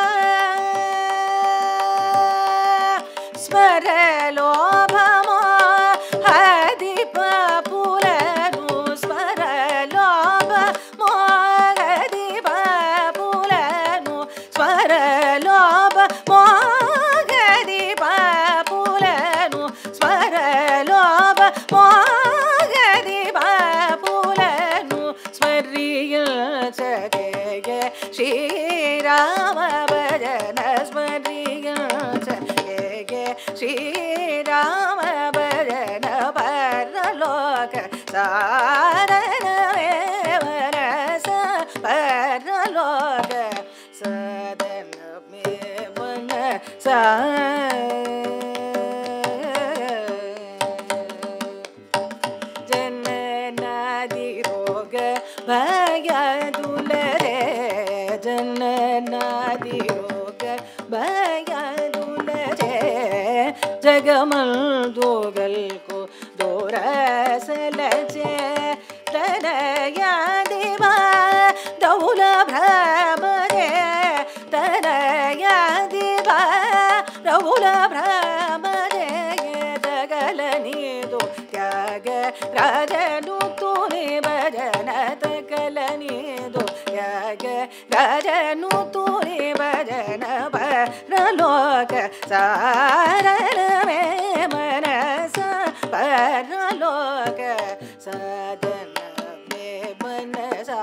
Smara Lobha Mohadipa Pulanu, Smara Lobha Mohadipa Pulanu, Smara Lobha Mohadipa Pulanu, Smara Lobha Mohadipa Pulanu, Smariyal Chakeye Shri Rama Bhajana, Smariyal Chakeye Shri Rama Bhajana, Paraloka Sadhaname Manasa, Paraloka Sadhaname Manasa. Jananadi Roga Bhaya Dulare, Jananadi Roga Bhaya Dulare, Jagamal Dogal Ko Dora Salache, Tanaya Deva Daula Brahmane, Tanaya Deva Daula Brahmane, Tagalani do Tyaga Rajanu Tune Bhajana, Tagalani do Tyaga Rajanu Tune Bhajana, Paraloka Sadhaname Manasa, Paraloka Sadhaname Manasa.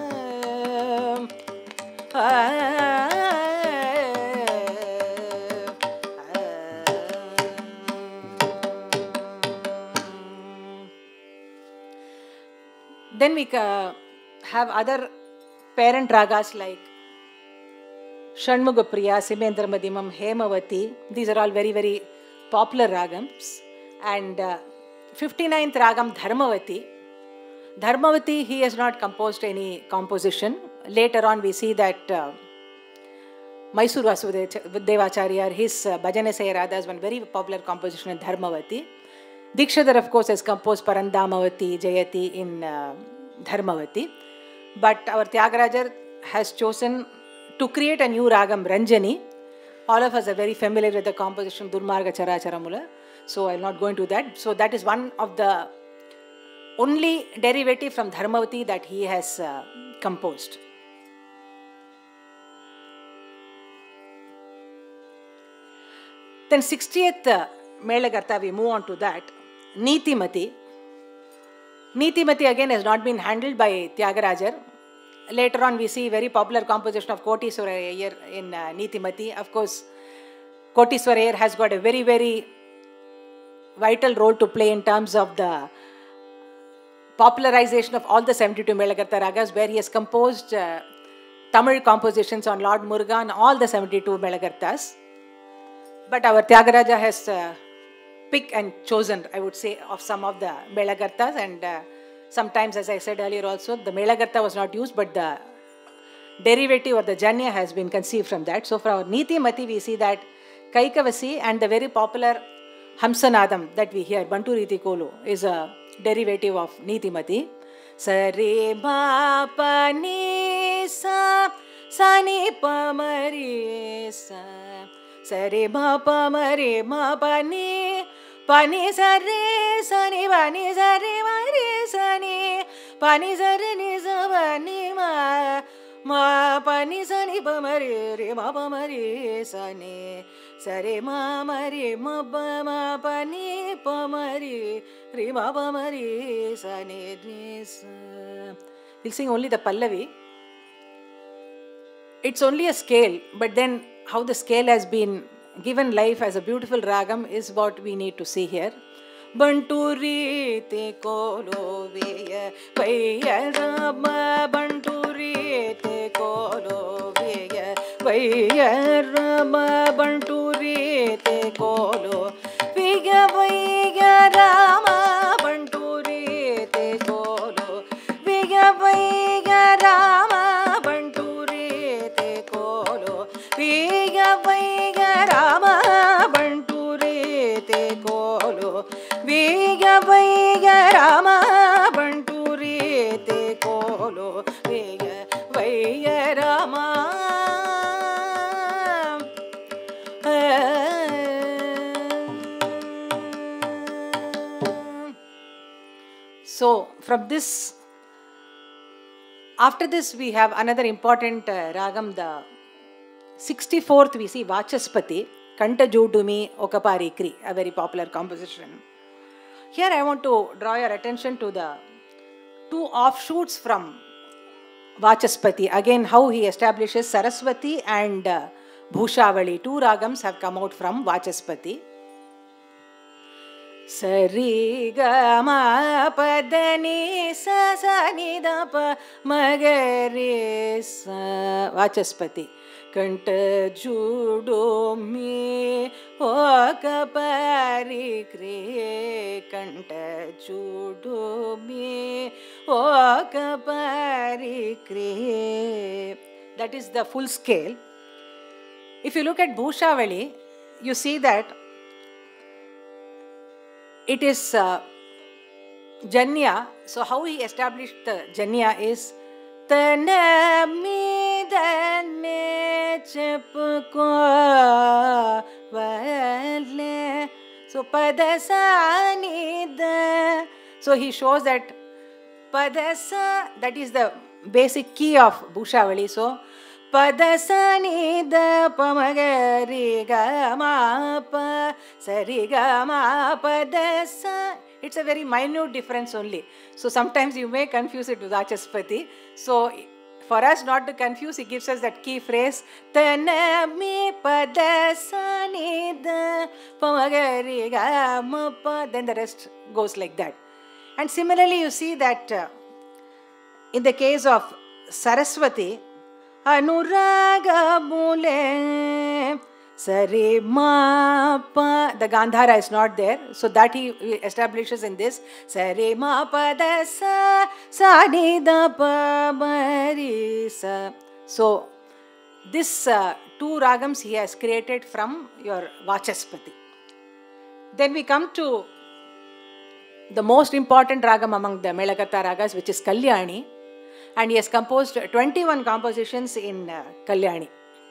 Then we uh, have other parent ragas like Shanmugapriya, Simendra Madhimam, Hemavati. These are all very, very popular ragams. And uh, fifty-ninth ragam Dharmavati. Dharmavati, he has not composed any composition. Later on we see that uh, Mysore Vasudevacharya, his uh, Bhajana Sayarada is one very popular composition in Dharmavati. Dikshadhar, of course, has composed Parandamavati, Jayati in uh, Dharmavati. But our Thyagaraja has chosen to create a new ragam, Ranjani. All of us are very familiar with the composition Durmarga Characharamula. So I will not go into that. So that is one of the only derivative from Dharmavati that he has uh, composed. Then sixtieth uh, Melakarta, we move on to that. Nitimati. Nitimati again has not been handled by Thyagaraja. Later on we see very popular composition of Kotiswara Iyer in uh, Nitimati. Of course, Kotiswara Iyer has got a very, very vital role to play in terms of the popularization of all the seventy-two Melakarta ragas, where he has composed uh, Tamil compositions on Lord Murugan and all the seventy-two Melakartas. But our Thyagaraja has uh, picked and chosen, I would say, of some of the Melakartas, and uh, sometimes, as I said earlier also, the Melakarta was not used, but the derivative or the Janya has been conceived from that. So for our Nitimati, we see that Kaikavasi and the very popular Hamsanadam that we hear, Bantu Riti Kolu, is a derivative of Nitimati. Sa re ma pa ni sa sa ni pa ma re sa sa re ma pa ma re ma pa ni pa ni sa re sa ni pa ni sa re ma re sa ni pa ni sa re ni sa pa ni ma ma pa ni sa ni pa ma re re ma pa ma re sa ni sa re ma ma re ma pa ma pa ni pa ma re re ma pa ma re sa ni ni sa. We'll sing only the Pallavi. It's only a scale, but then how the scale has been given life as a beautiful ragam is what we need to see here. Banturi te kolo veya vaya rama banturi te kolo veya vaya rama banturi te kolo veya vaya rama banturi te kolo veya vaya rama banturi te kolo veya vaya rama banturi te kolo Vega Vega Rama Banturi te Kolo Vega Vega Rama. So from this, after this we have another important uh, ragam, the sixty-fourth we see Vachaspati, Kanta Judumi Okapari Kri, a very popular composition. Here I want to draw your attention to the two offshoots from Vachaspati. Again, how he establishes Saraswati and uh, Bhushavali. Two ragams have come out from Vachaspati. Sari ga ma pa da ni sa sa ni da pa ma ga re sa. Vachaspati. Kanta judo me o kapari kre Kanta judo me o kapari kre. That is the full scale. If you look at Bhushavali, you see that it is uh, Janya. So how he established the Janya is Tana mi dane chapko vale. So padasa ni da. So he shows that padasa, that is the basic key of Bhushavali. So padasa ni da pamagari ga ma pa sari ga ma padasa. It's a very minute difference only. So sometimes you may confuse it with Vachaspati. So for us not to confuse, he gives us that key phrase Tana mi padasa ni da pamagari ga ma pa. Then the rest goes like that. And similarly you see that uh, in the case of Saraswati, Anuraga mule Sari ma pa, the Gandhara is not there, so that he establishes in this Sari ma pa da sa sa ni da pa mari sa. So this uh, two ragams he has created from your Vachaspati. Then we come to the most important ragam among the Melakarta ragas, which is Kalyani, and he has composed twenty-one compositions in uh, Kalyani.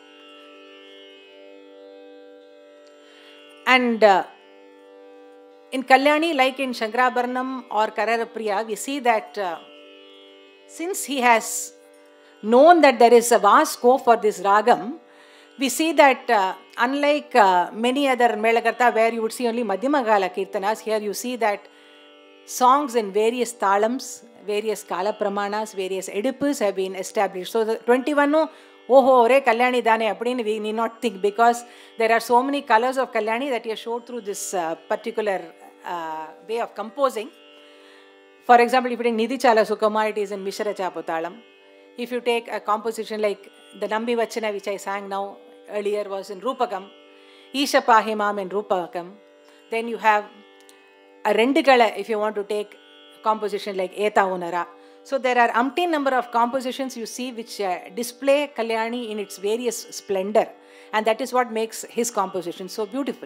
And uh, in Kalyani, like in Shankarabharanam or Kararapriya, we see that uh, since he has known that there is a vast scope for this ragam, we see that uh, unlike uh, many other Melakarta where you would see only Madhyamagala Kirtanas, here you see that songs in various talams, various kala pramanas, various edipus have been established. So the twenty-one oh, re Kalyani dane appadinu we need not think, because there are so many colors of Kalyani that he has showed through this uh, particular uh, way of composing. For example, if you take Nidhi Chala Sukama, it is in Mishra Chapotalam. If you take a composition like the Nambi Vachana, which I sang now earlier, was in Rupakam, Isha Pahimam in Rupakam. Then you have a Rendikala if you want to take composition like Eta Unara. So there are umpteen number of compositions you see which uh, display Kalyani in its various splendor. And that is what makes his composition so beautiful.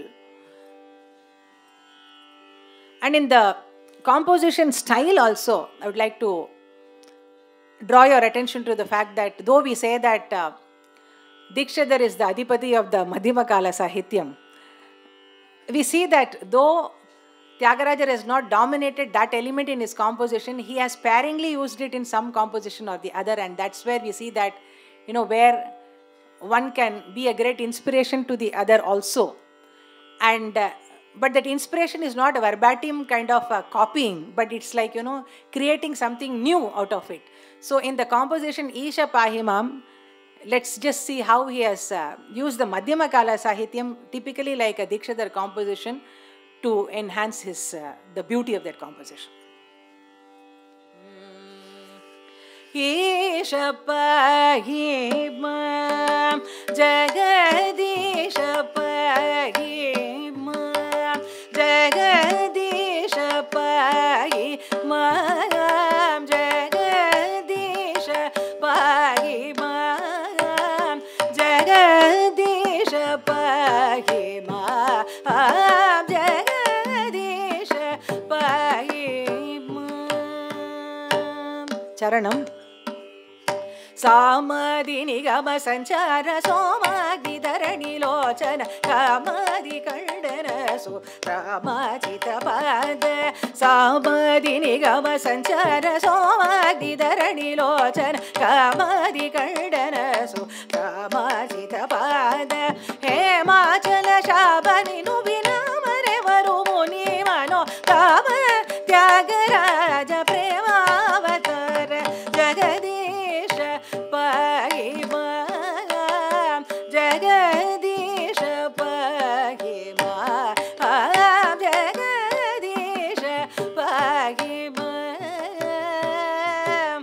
And in the composition style also, I would like to draw your attention to the fact that though we say that uh, Dikshadhar is the Adhipati of the Madhyama Kala Sahityam, we see that though Thyagaraja has not dominated that element in his composition, he has sparingly used it in some composition or the other, and that's where we see that, you know, where one can be a great inspiration to the other also. And uh, but that inspiration is not a verbatim kind of uh, copying, but it's like, you know, creating something new out of it. So in the composition Isha Pahimam, let's just see how he has uh, used the Madhyama Kala Sahityam, typically like a Dikshadhar composition, to enhance his uh, the beauty of that composition. Isha Pahimam Jagadisha Pahimam Jagadisha Pahimam Jagadisha Pahimam Jagadisha Pahimam Jagadisha Pahimam Charanam Samadhi Nigama Sanchara Somagni Dharani Lochana Kamadi Kardana Su Ramachita Pada Samadhi Nigama Sanchara Somagni Dharani Lochana Kamadi Kardana Su Ramachita Pada Hemachala Shabani Nubinamare Varumuni Mano Kama Thyagaraja Premavatara Jagadisha Pahimam Jagadisha Pahimam Jagadisha Pahimam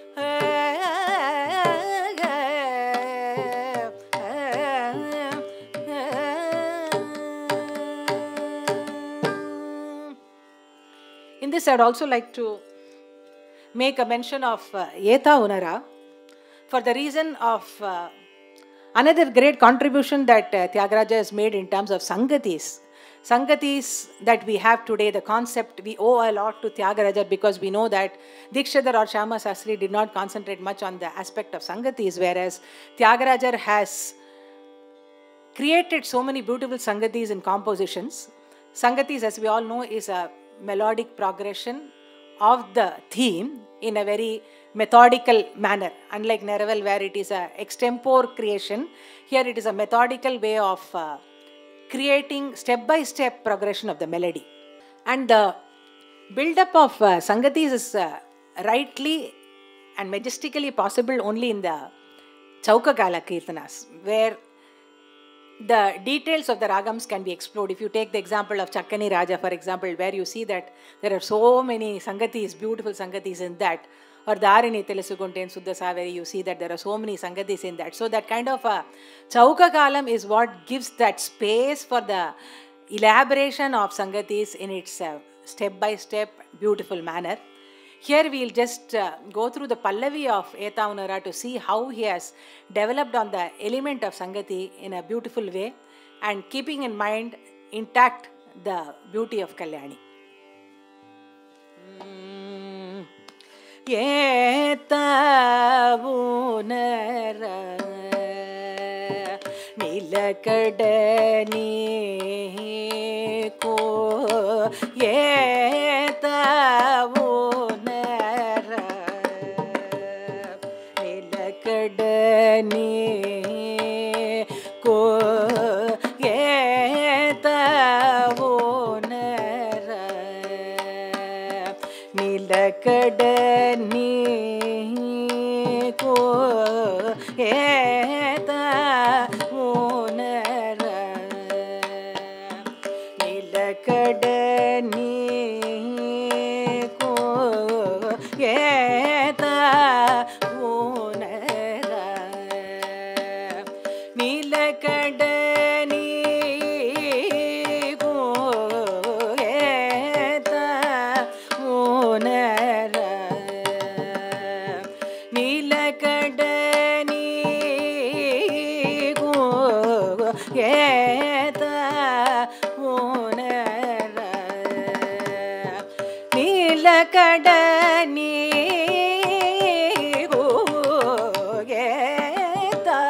In this, I would also like to make a mention of uh, Eta Unara, for the reason of uh, another great contribution that uh, Thyagaraja has made in terms of Sangatis. Sangatis that we have today, the concept, we owe a lot to Thyagaraja, because we know that Dikshadhar or Shyama Sastri did not concentrate much on the aspect of Sangatis, whereas Thyagaraja has created so many beautiful Sangatis in compositions. Sangatis, as we all know, is a melodic progression of the theme in a very methodical manner. Unlike Neraval, where it is a extempore creation, here it is a methodical way of uh, creating step-by-step progression of the melody. And the build-up of uh, Sangatis is uh, rightly and majestically possible only in the Chaukakala Kirtanas, where the details of the ragams can be explored. If you take the example of Chakkani Raja, for example, where you see that there are so many Sangatis, beautiful Sangatis in that, or Dharini Telesugunte in Suddha Saveri, you see that there are so many Sangatis in that. So that kind of a Chauka Kalam is what gives that space for the elaboration of Sangatis in its uh, step-by-step beautiful manner. Here we will just uh, go through the Pallavi of Eta Unara to see how he has developed on the element of Sangati in a beautiful way, and keeping in mind intact the beauty of Kalyani. Mm. Eta Unara Nilakadani ko Eta Unara Nilakadani ko Eta Unara Nilakadani ko Eta Unara Nilakadani ko Eta Unara Nilakadani ko Eta Unara Nilakadani ko Nilakada ni gogeta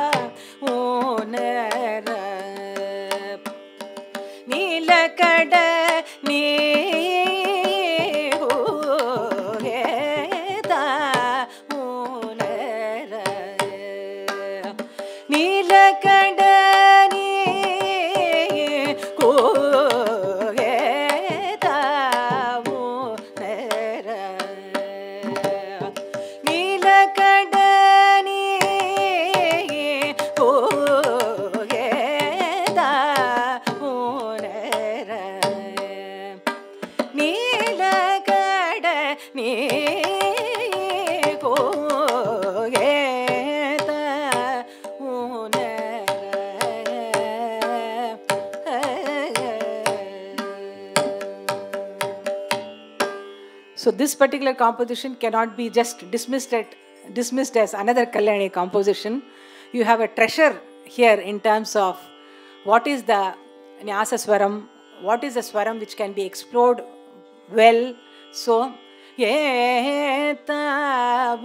unara Nilakada ni gogeta unara Nilakada ni gogeta unara Nilakada ni gogeta unara Nilakada ni gogeta unara So this particular composition cannot be just dismissed at, dismissed as another Kalyani composition. You have a treasure here in terms of what is the Nyasa Swaram, what is the Swaram which can be explored well. So, Yeta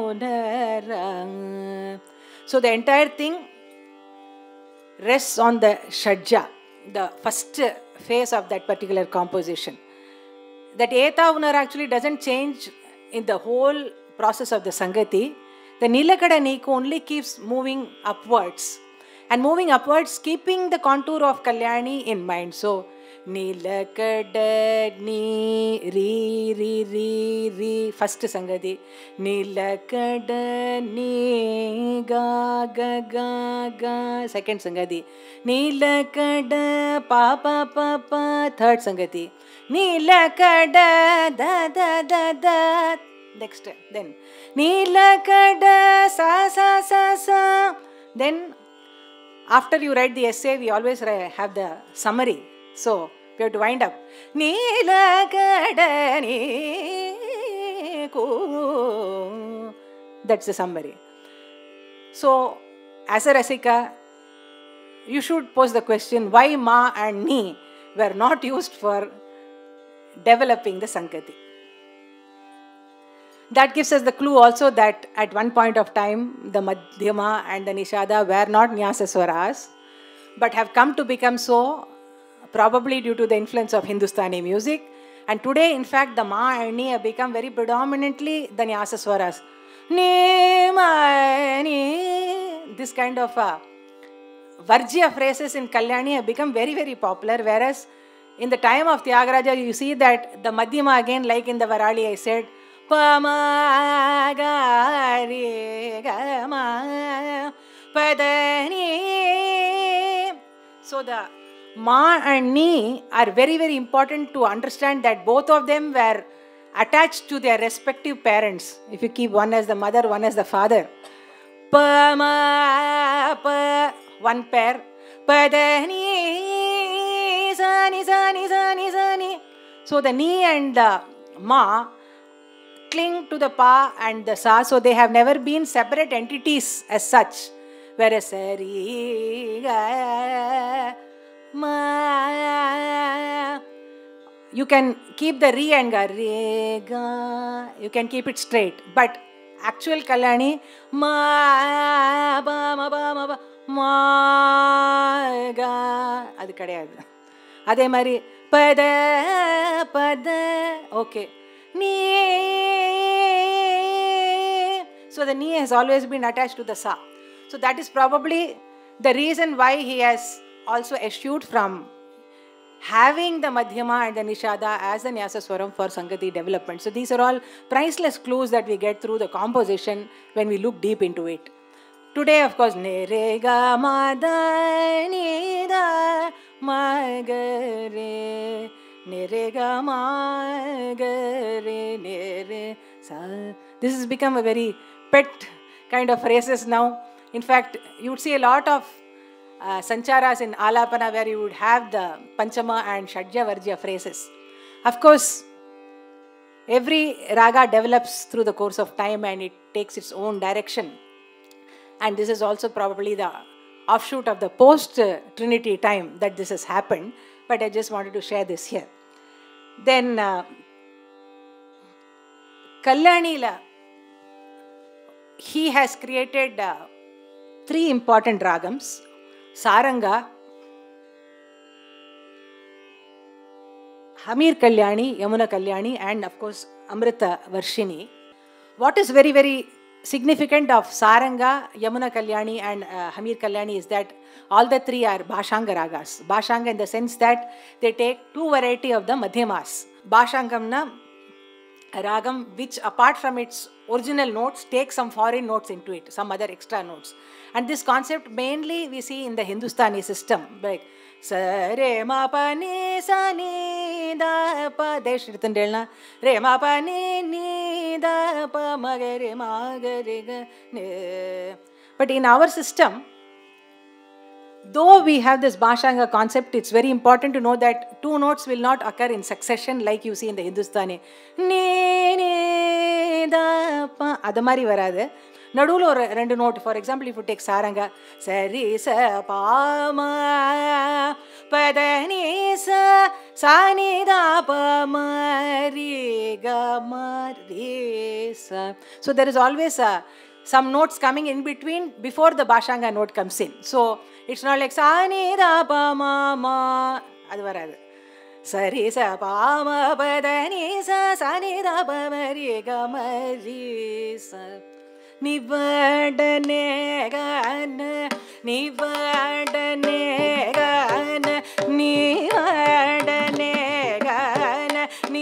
Bunara. So the entire thing rests on the Shadja, the first phase of that particular composition. That Eta Unar actually doesn't change in the whole process of the Sangati. The Nilakada Niku only keeps moving upwards. And moving upwards, keeping the contour of Kalyani in mind. So, Nilakada Ni Ri Ri Ri Ri first Sangati. Nilakada Ni Ga Ga Ga Ga second Sangati. Nilakada Pa Pa Pa Pa third Sangati. Nilakada Da Da Da Da next then Nilakada Sa Sa Sa Sa. Then after you write the essay, we always have the summary. So we have to wind up. Nilakada ni ko. That's the summary. So as a Rasika, you should pose the question why Ma and Ni were not used for developing the Sankati. That gives us the clue also that at one point of time the Madhyama and the Nishada were not Nyasa Swaras but have come to become so probably due to the influence of Hindustani music. And today in fact the Ma and Ni have become very predominantly the Nyasa Swaras. Ni Ma Ni. This kind of uh, Varjya phrases in Kalyani have become very very popular, whereas in the time of Thyagaraja you see that the Madhyama again, like in the Varali I said, Pa ma ga re ga ma pa da ni. So the Ma and Ni are very very important to understand that both of them were attached to their respective parents. If you keep one as the mother, one as the father. Pa ma pa one pair. Pa da ni sa ni sa ni sa ni sa ni. So the Ni and the Ma cling to the Pa and the Sa, so they have never been separate entities as such. Whereas Sari Ga Ma, you can keep the Re and Ga Re Ga, you can keep it straight. But actual Kalyani Ma Ba Ma Ba Ma Ba Ma Ga Adu kadayadu. Adhe mari Pada Pada. Okay. Ni. So the Ni has always been attached to the Sa. So that is probably the reason why he has also eschewed from having the Madhyama and the Nishada as the Nyasa Swaram for Sangati development. So these are all priceless clues that we get through the composition when we look deep into it. Today, of course, ne re ga ma da ni da ma ga re, ne re ga ma ga re, ne re sa. This has become a very pet kind of phrases now. In fact, you would see a lot of uh, sancharas in Alapana where you would have the Panchama and Shadja Varjya phrases. Of course, every raga develops through the course of time and it takes its own direction. And this is also probably the offshoot of the post-Trinity time that this has happened. But I just wanted to share this here. Then, uh, Kalyanila, he has created uh, three important ragams: Saranga, Hamir Kalyani, Yamuna Kalyani, and of course Amrita Varshini. What is very, very significant of Saranga, Yamuna Kalyani, and uh, Hamir Kalyani is that all the three are Bhashanga ragas. Bhashanga in the sense that they take two variety of the Madhyamas. Bhashangamna, a ragam which apart from its original notes takes some foreign notes into it, some other extra notes. And this concept mainly we see in the Hindustani system, like sa re ma pa ni sa ni da pa desh ritandelna re ma pa ni ni da pa ma ga re ma ga re ga ne. But in our system, though we have this Bhashanga concept, it's very important to know that two notes will not occur in succession like you see in the Hindustani. Ni ni da pa adamari varadu. நடுவில் ஒரு ரெண்டு note. For example, if you take சாரங்கா, சரி ச பாம பதனி ச சானி தா ப ரி க ம ரி ச. So there is always uh, some notes coming in between before the Bhashanga note comes in. So it's not like சானி தா ப ம ம அது வராது. சரி ச பாம பதனி ச சானி தா ப ரி க ம ரி ச. நிவடனே கன நிவடனே கன நிவடனே கன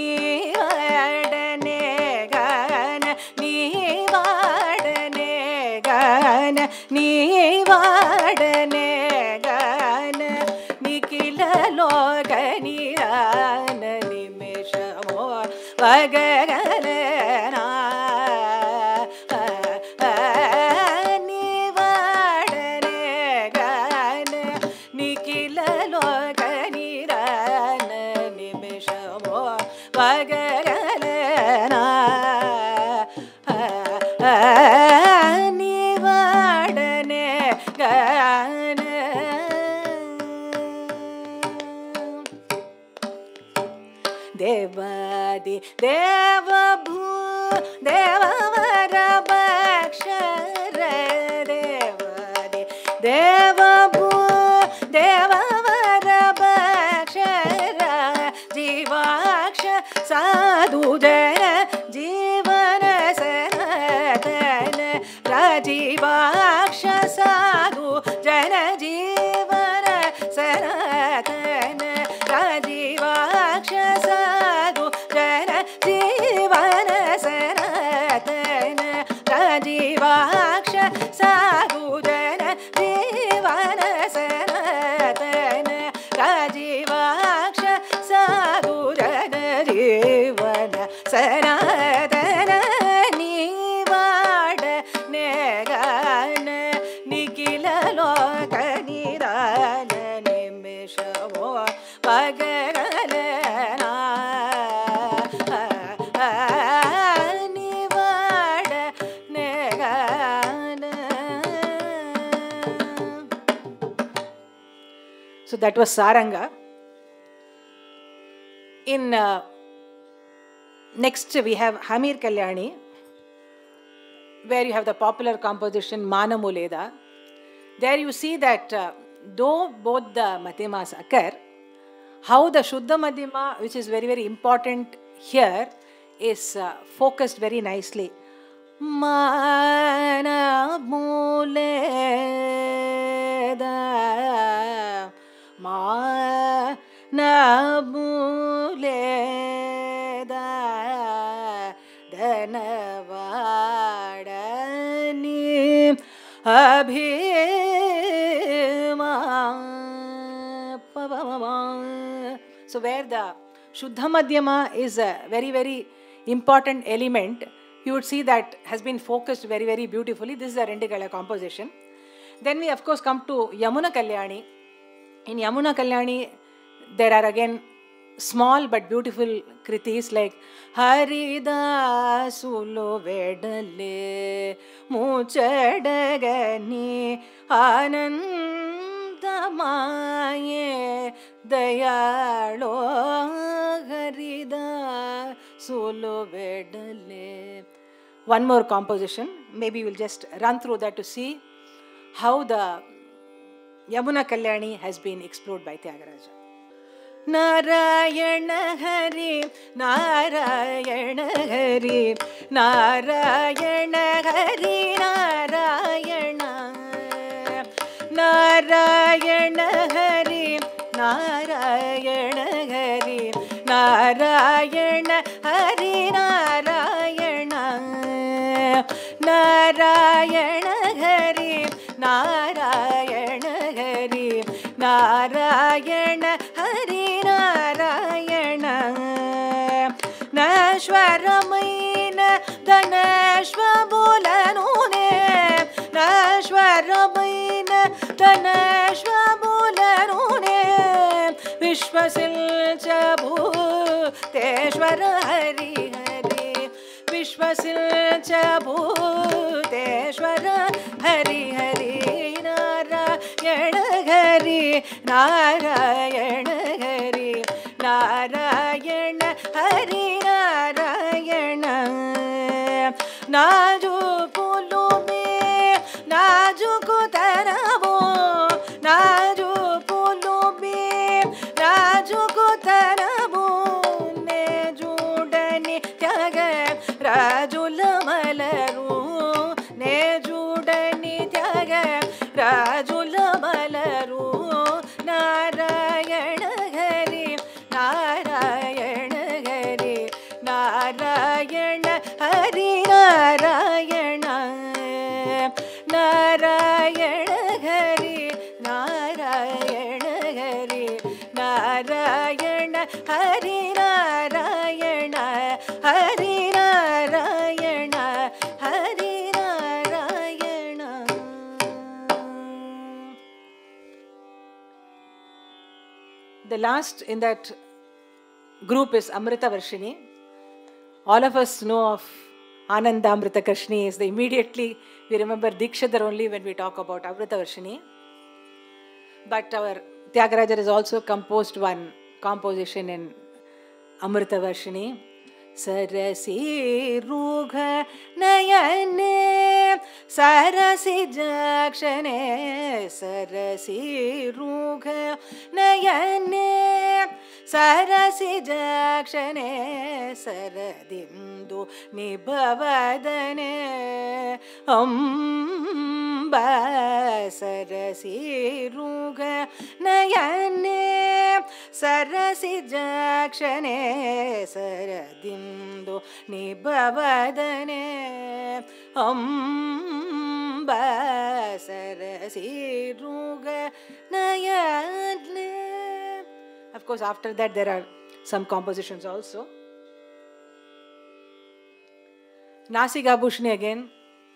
நிவடனே கன நிவடனே கன நிவடனே கன நிகில லோக நிரான நிமிஷமோ வககலனா Devadi Deva Bhu Deva Vara Bhakshara Devadi Deva Bhu Deva Vara Bhakshara Jivaksha Sadhu Jana Jivana Sanatana Rajivaksha Sadhu Jana Jivana Sanatana Rajivaksha Sadhu Jana Jivana Sanatana Rajivaksha Sadhu Jana Jivana Sanatana Rajivaksha Sadhu Jana Jivana Sanatana Nivada Negana Nikila Loka Nirana Nimishamo Pagarana Nivada Negana. So that was Saranga. In uh, next we have Hamir Kalyani, where you have the popular composition Manamuleda. There you see that uh, though both the Madhyamas occur, how the Shuddha Madhyama, which is very very important here, is uh, focused very nicely. Manamuleda Manamuleda Dhanavadani Abhima. So where the Shuddha Madhyama is a very very important element, you would see that has been focused very very beautifully. This is a Rendigala composition. Then we of course come to Yamuna Kalyani. In Yamuna Kalyani, there are again small but beautiful kritis like Haridasulu Vedale Muchadagani Anandamaye Dayalo Haridasulu Vedale one more composition. Maybe we'll just run through that to see how the Yamuna Kalyani has been explored by Thyagaraja. Narayana Hari, Narayana Hari, Narayana Hari, Narayana, Narayana Hari, Narayana Hari, Narayana Hari, Narayana, Narayana Hari, Narayana Hari, Narayana Hari, Narayana, Nashwaramaina Danashwabulanune, Nashwaramaina Danashwabulanune, Vishwasilcha Bhuteshwara Hari Hari, Vishwasilcha Bhuteshwara Hari Hari, Narayana Hari, Narayana Hari, Narayana Hari, Narayana, Naju Pulumi, Naju Kutarabo, Naju Pulumi, Naju Kutarabo, Nejudani Tyaga Rajula Malaru, Nejudani Tyaga Rajula Malaru, Narayana Hari, Narayana Hari, Narayana Hari, Narayana, Narayana Hari, Narayana Hari, Narayana Hari, Narayana, Hari Narayana, Hari Narayana. The last in that group is Amrita Varshini. All of us know of Ananda Amrita Krishni. Is the immediately we remember Dikshadhar only when we talk about Amrita Varshini. But our Thyagaraja has also composed one composition in Amrita Varshini. Sarasi Rugha Nayane Sarasi Jakshane, Sarasi Rugha Nayane Sarasi Jakshane, Saradindu Nibhavadane Amba, Sarasi Rugha Nayane Sarasi Jakshane, Saradindu Nibhavadane Amba, Sarasi Rugha Nayane. Of course, after that there are some compositions also. Nasika Bhushani again.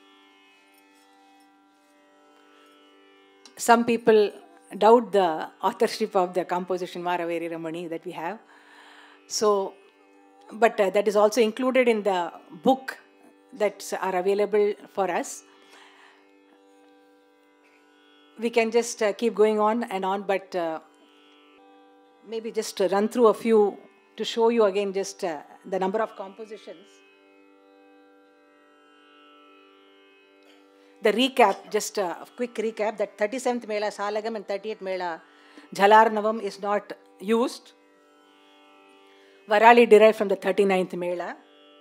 Some people doubt the authorship of the composition Maraveri Ramani that we have. So, but uh, that is also included in the book that are available for us. We can just uh, keep going on and on, but uh, maybe just uh, run through a few to show you again just uh, the number of compositions. The recap, just a quick recap, that thirty-seventh Mela Salagam and thirty-eighth Mela Jhalarnavam is not used. Varali derived from the thirty-ninth Mela.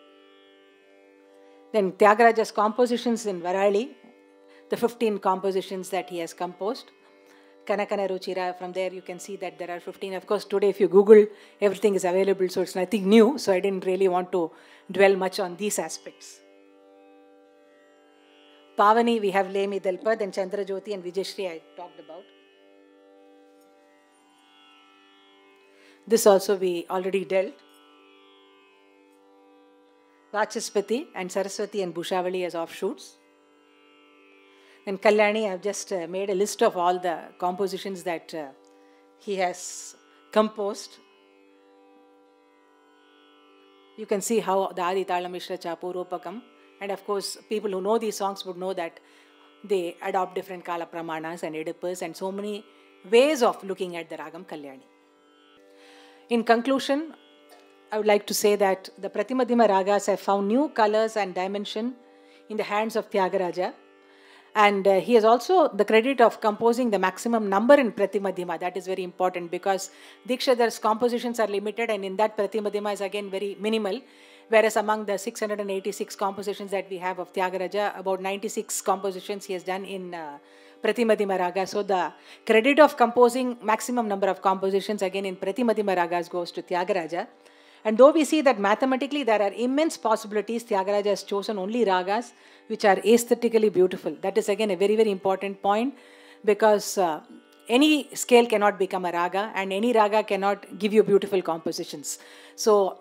Then Thyagaraja's compositions in Varali, the fifteen compositions that he has composed. Kanakana Ruchira, from there you can see that there are fifteen. Of course, today if you Google, everything is available, so it's nothing new. So I didn't really want to dwell much on these aspects. Pavani, we have Lemi Dalpa, then Chandrajyoti and Vijayashri I talked about. This also we already dealt. Vachaspati and Saraswati and Bhushavali as offshoots. And Kalyani, I have just uh, made a list of all the compositions that uh, he has composed. You can see how the Adi Tala Mishra Chapurupakam. And of course, people who know these songs would know that they adopt different Kala Pramanas and Oedipus and so many ways of looking at the Ragam Kalyani. In conclusion, I would like to say that the Pratimadhyama ragas have found new colors and dimension in the hands of Thyagaraja. And uh, he has also the credit of composing the maximum number in Pratimadhyama. That is very important because Dikshadar's compositions are limited, and in that Pratimadhyama is again very minimal. Whereas among the six hundred eighty-six compositions that we have of Thyagaraja, about ninety-six compositions he has done in uh, Pratimadhyama raga. So the credit of composing maximum number of compositions again in Pratimadhyama ragas goes to Thyagaraja. And though we see that mathematically there are immense possibilities, Thyagaraja has chosen only ragas which are aesthetically beautiful. That is again a very, very important point, because uh, any scale cannot become a raga and any raga cannot give you beautiful compositions. So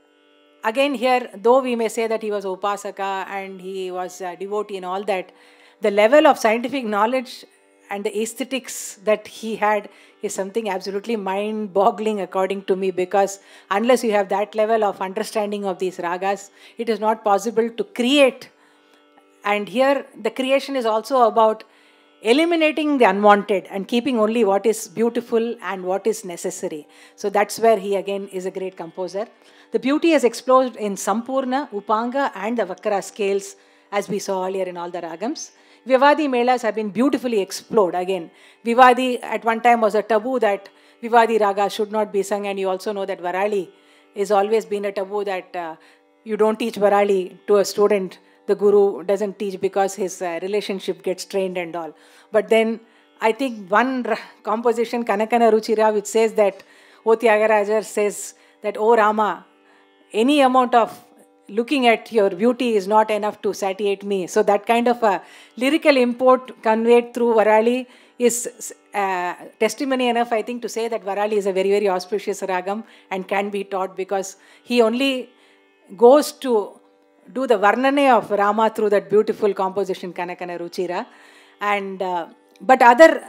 again here, though we may say that he was Upasaka and he was a devotee and all that, the level of scientific knowledge and the aesthetics that he had is something absolutely mind-boggling according to me, because unless you have that level of understanding of these ragas, it is not possible to create. And here the creation is also about eliminating the unwanted and keeping only what is beautiful and what is necessary. So that's where he again is a great composer. The beauty is explored in Sampurna, Upanga and the Vakra scales, as we saw earlier in all the ragams. Vivadi Melas have been beautifully explored. Again, Vivadi at one time was a taboo that Vivadi raga should not be sung, and you also know that Varali is always been a taboo that uh, you don't teach Varali to a student. The guru doesn't teach because his uh, relationship gets strained and all. But then I think one composition, Kanakana Ruchira, which says that, O Thyagaraja says that, O Rama, any amount of looking at your beauty is not enough to satiate me. So that kind of a lyrical import conveyed through Varali is uh, testimony enough, I think, to say that Varali is a very, very auspicious ragam and can be taught, because he only goes to do the Varnane of Rama through that beautiful composition, Kanakana Ruchira. And uh, but other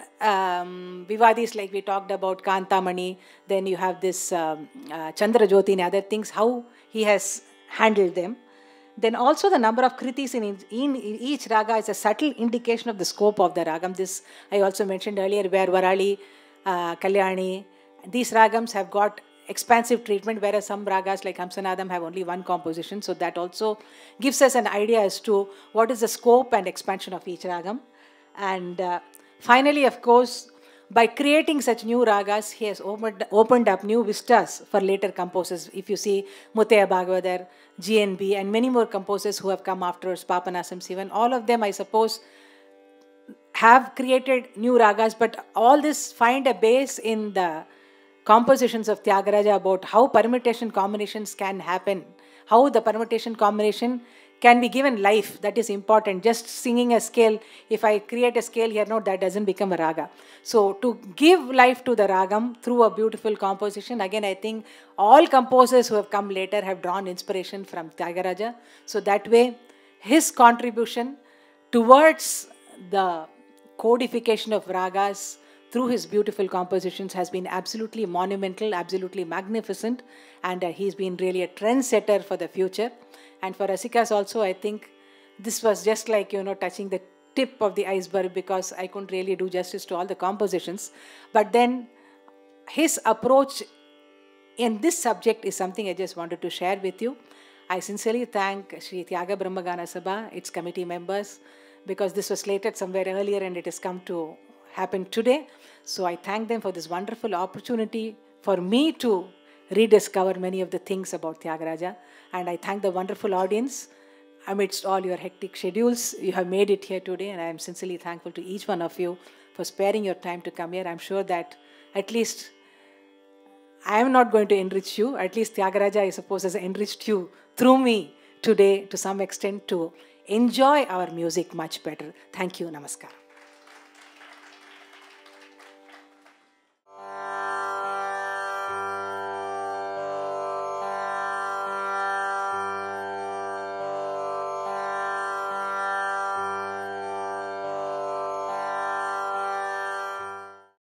um, Vivadis, like we talked about Kantamani, then you have this um, uh, Chandra Jyoti and other things, how he has handled them. Then also the number of kritis in, in, in each raga is a subtle indication of the scope of the ragam. This I also mentioned earlier, where Varali, uh, Kalyani, these ragams have got expansive treatment, whereas some ragas like Hamsanadam have only one composition. So that also gives us an idea as to what is the scope and expansion of each ragam. And uh, finally, of course, by creating such new ragas, he has opened, opened up new vistas for later composers. If you see Mutaya Bhagavathar, G N B, and many more composers who have come afterwards, Papanasam Sivan, all of them, I suppose, have created new ragas, but all this find a base in the compositions of Thyagaraja about how permutation combinations can happen, how the permutation combination can be given life. That is important. Just singing a scale, if I create a scale here, no, that doesn't become a raga. So to give life to the ragam through a beautiful composition, again, I think all composers who have come later have drawn inspiration from Thyagaraja. So that way, his contribution towards the codification of ragas through his beautiful compositions has been absolutely monumental, absolutely magnificent, and uh, he's been really a trendsetter for the future. And for Rasikas also, I think this was just like, you know, touching the tip of the iceberg, because I couldn't really do justice to all the compositions. But then his approach in this subject is something I just wanted to share with you. I sincerely thank Sri Thyagaraja Brahmagana Sabha, its committee members, because this was slated somewhere earlier and it has come to happen today. So I thank them for this wonderful opportunity for me to rediscover many of the things about Thyagaraja. And I thank the wonderful audience. Amidst all your hectic schedules, you have made it here today, and I am sincerely thankful to each one of you for sparing your time to come here. I am sure that at least I am not going to enrich you. At least Thyagaraja, I suppose, has enriched you through me today to some extent to enjoy our music much better. Thank you. Namaskar.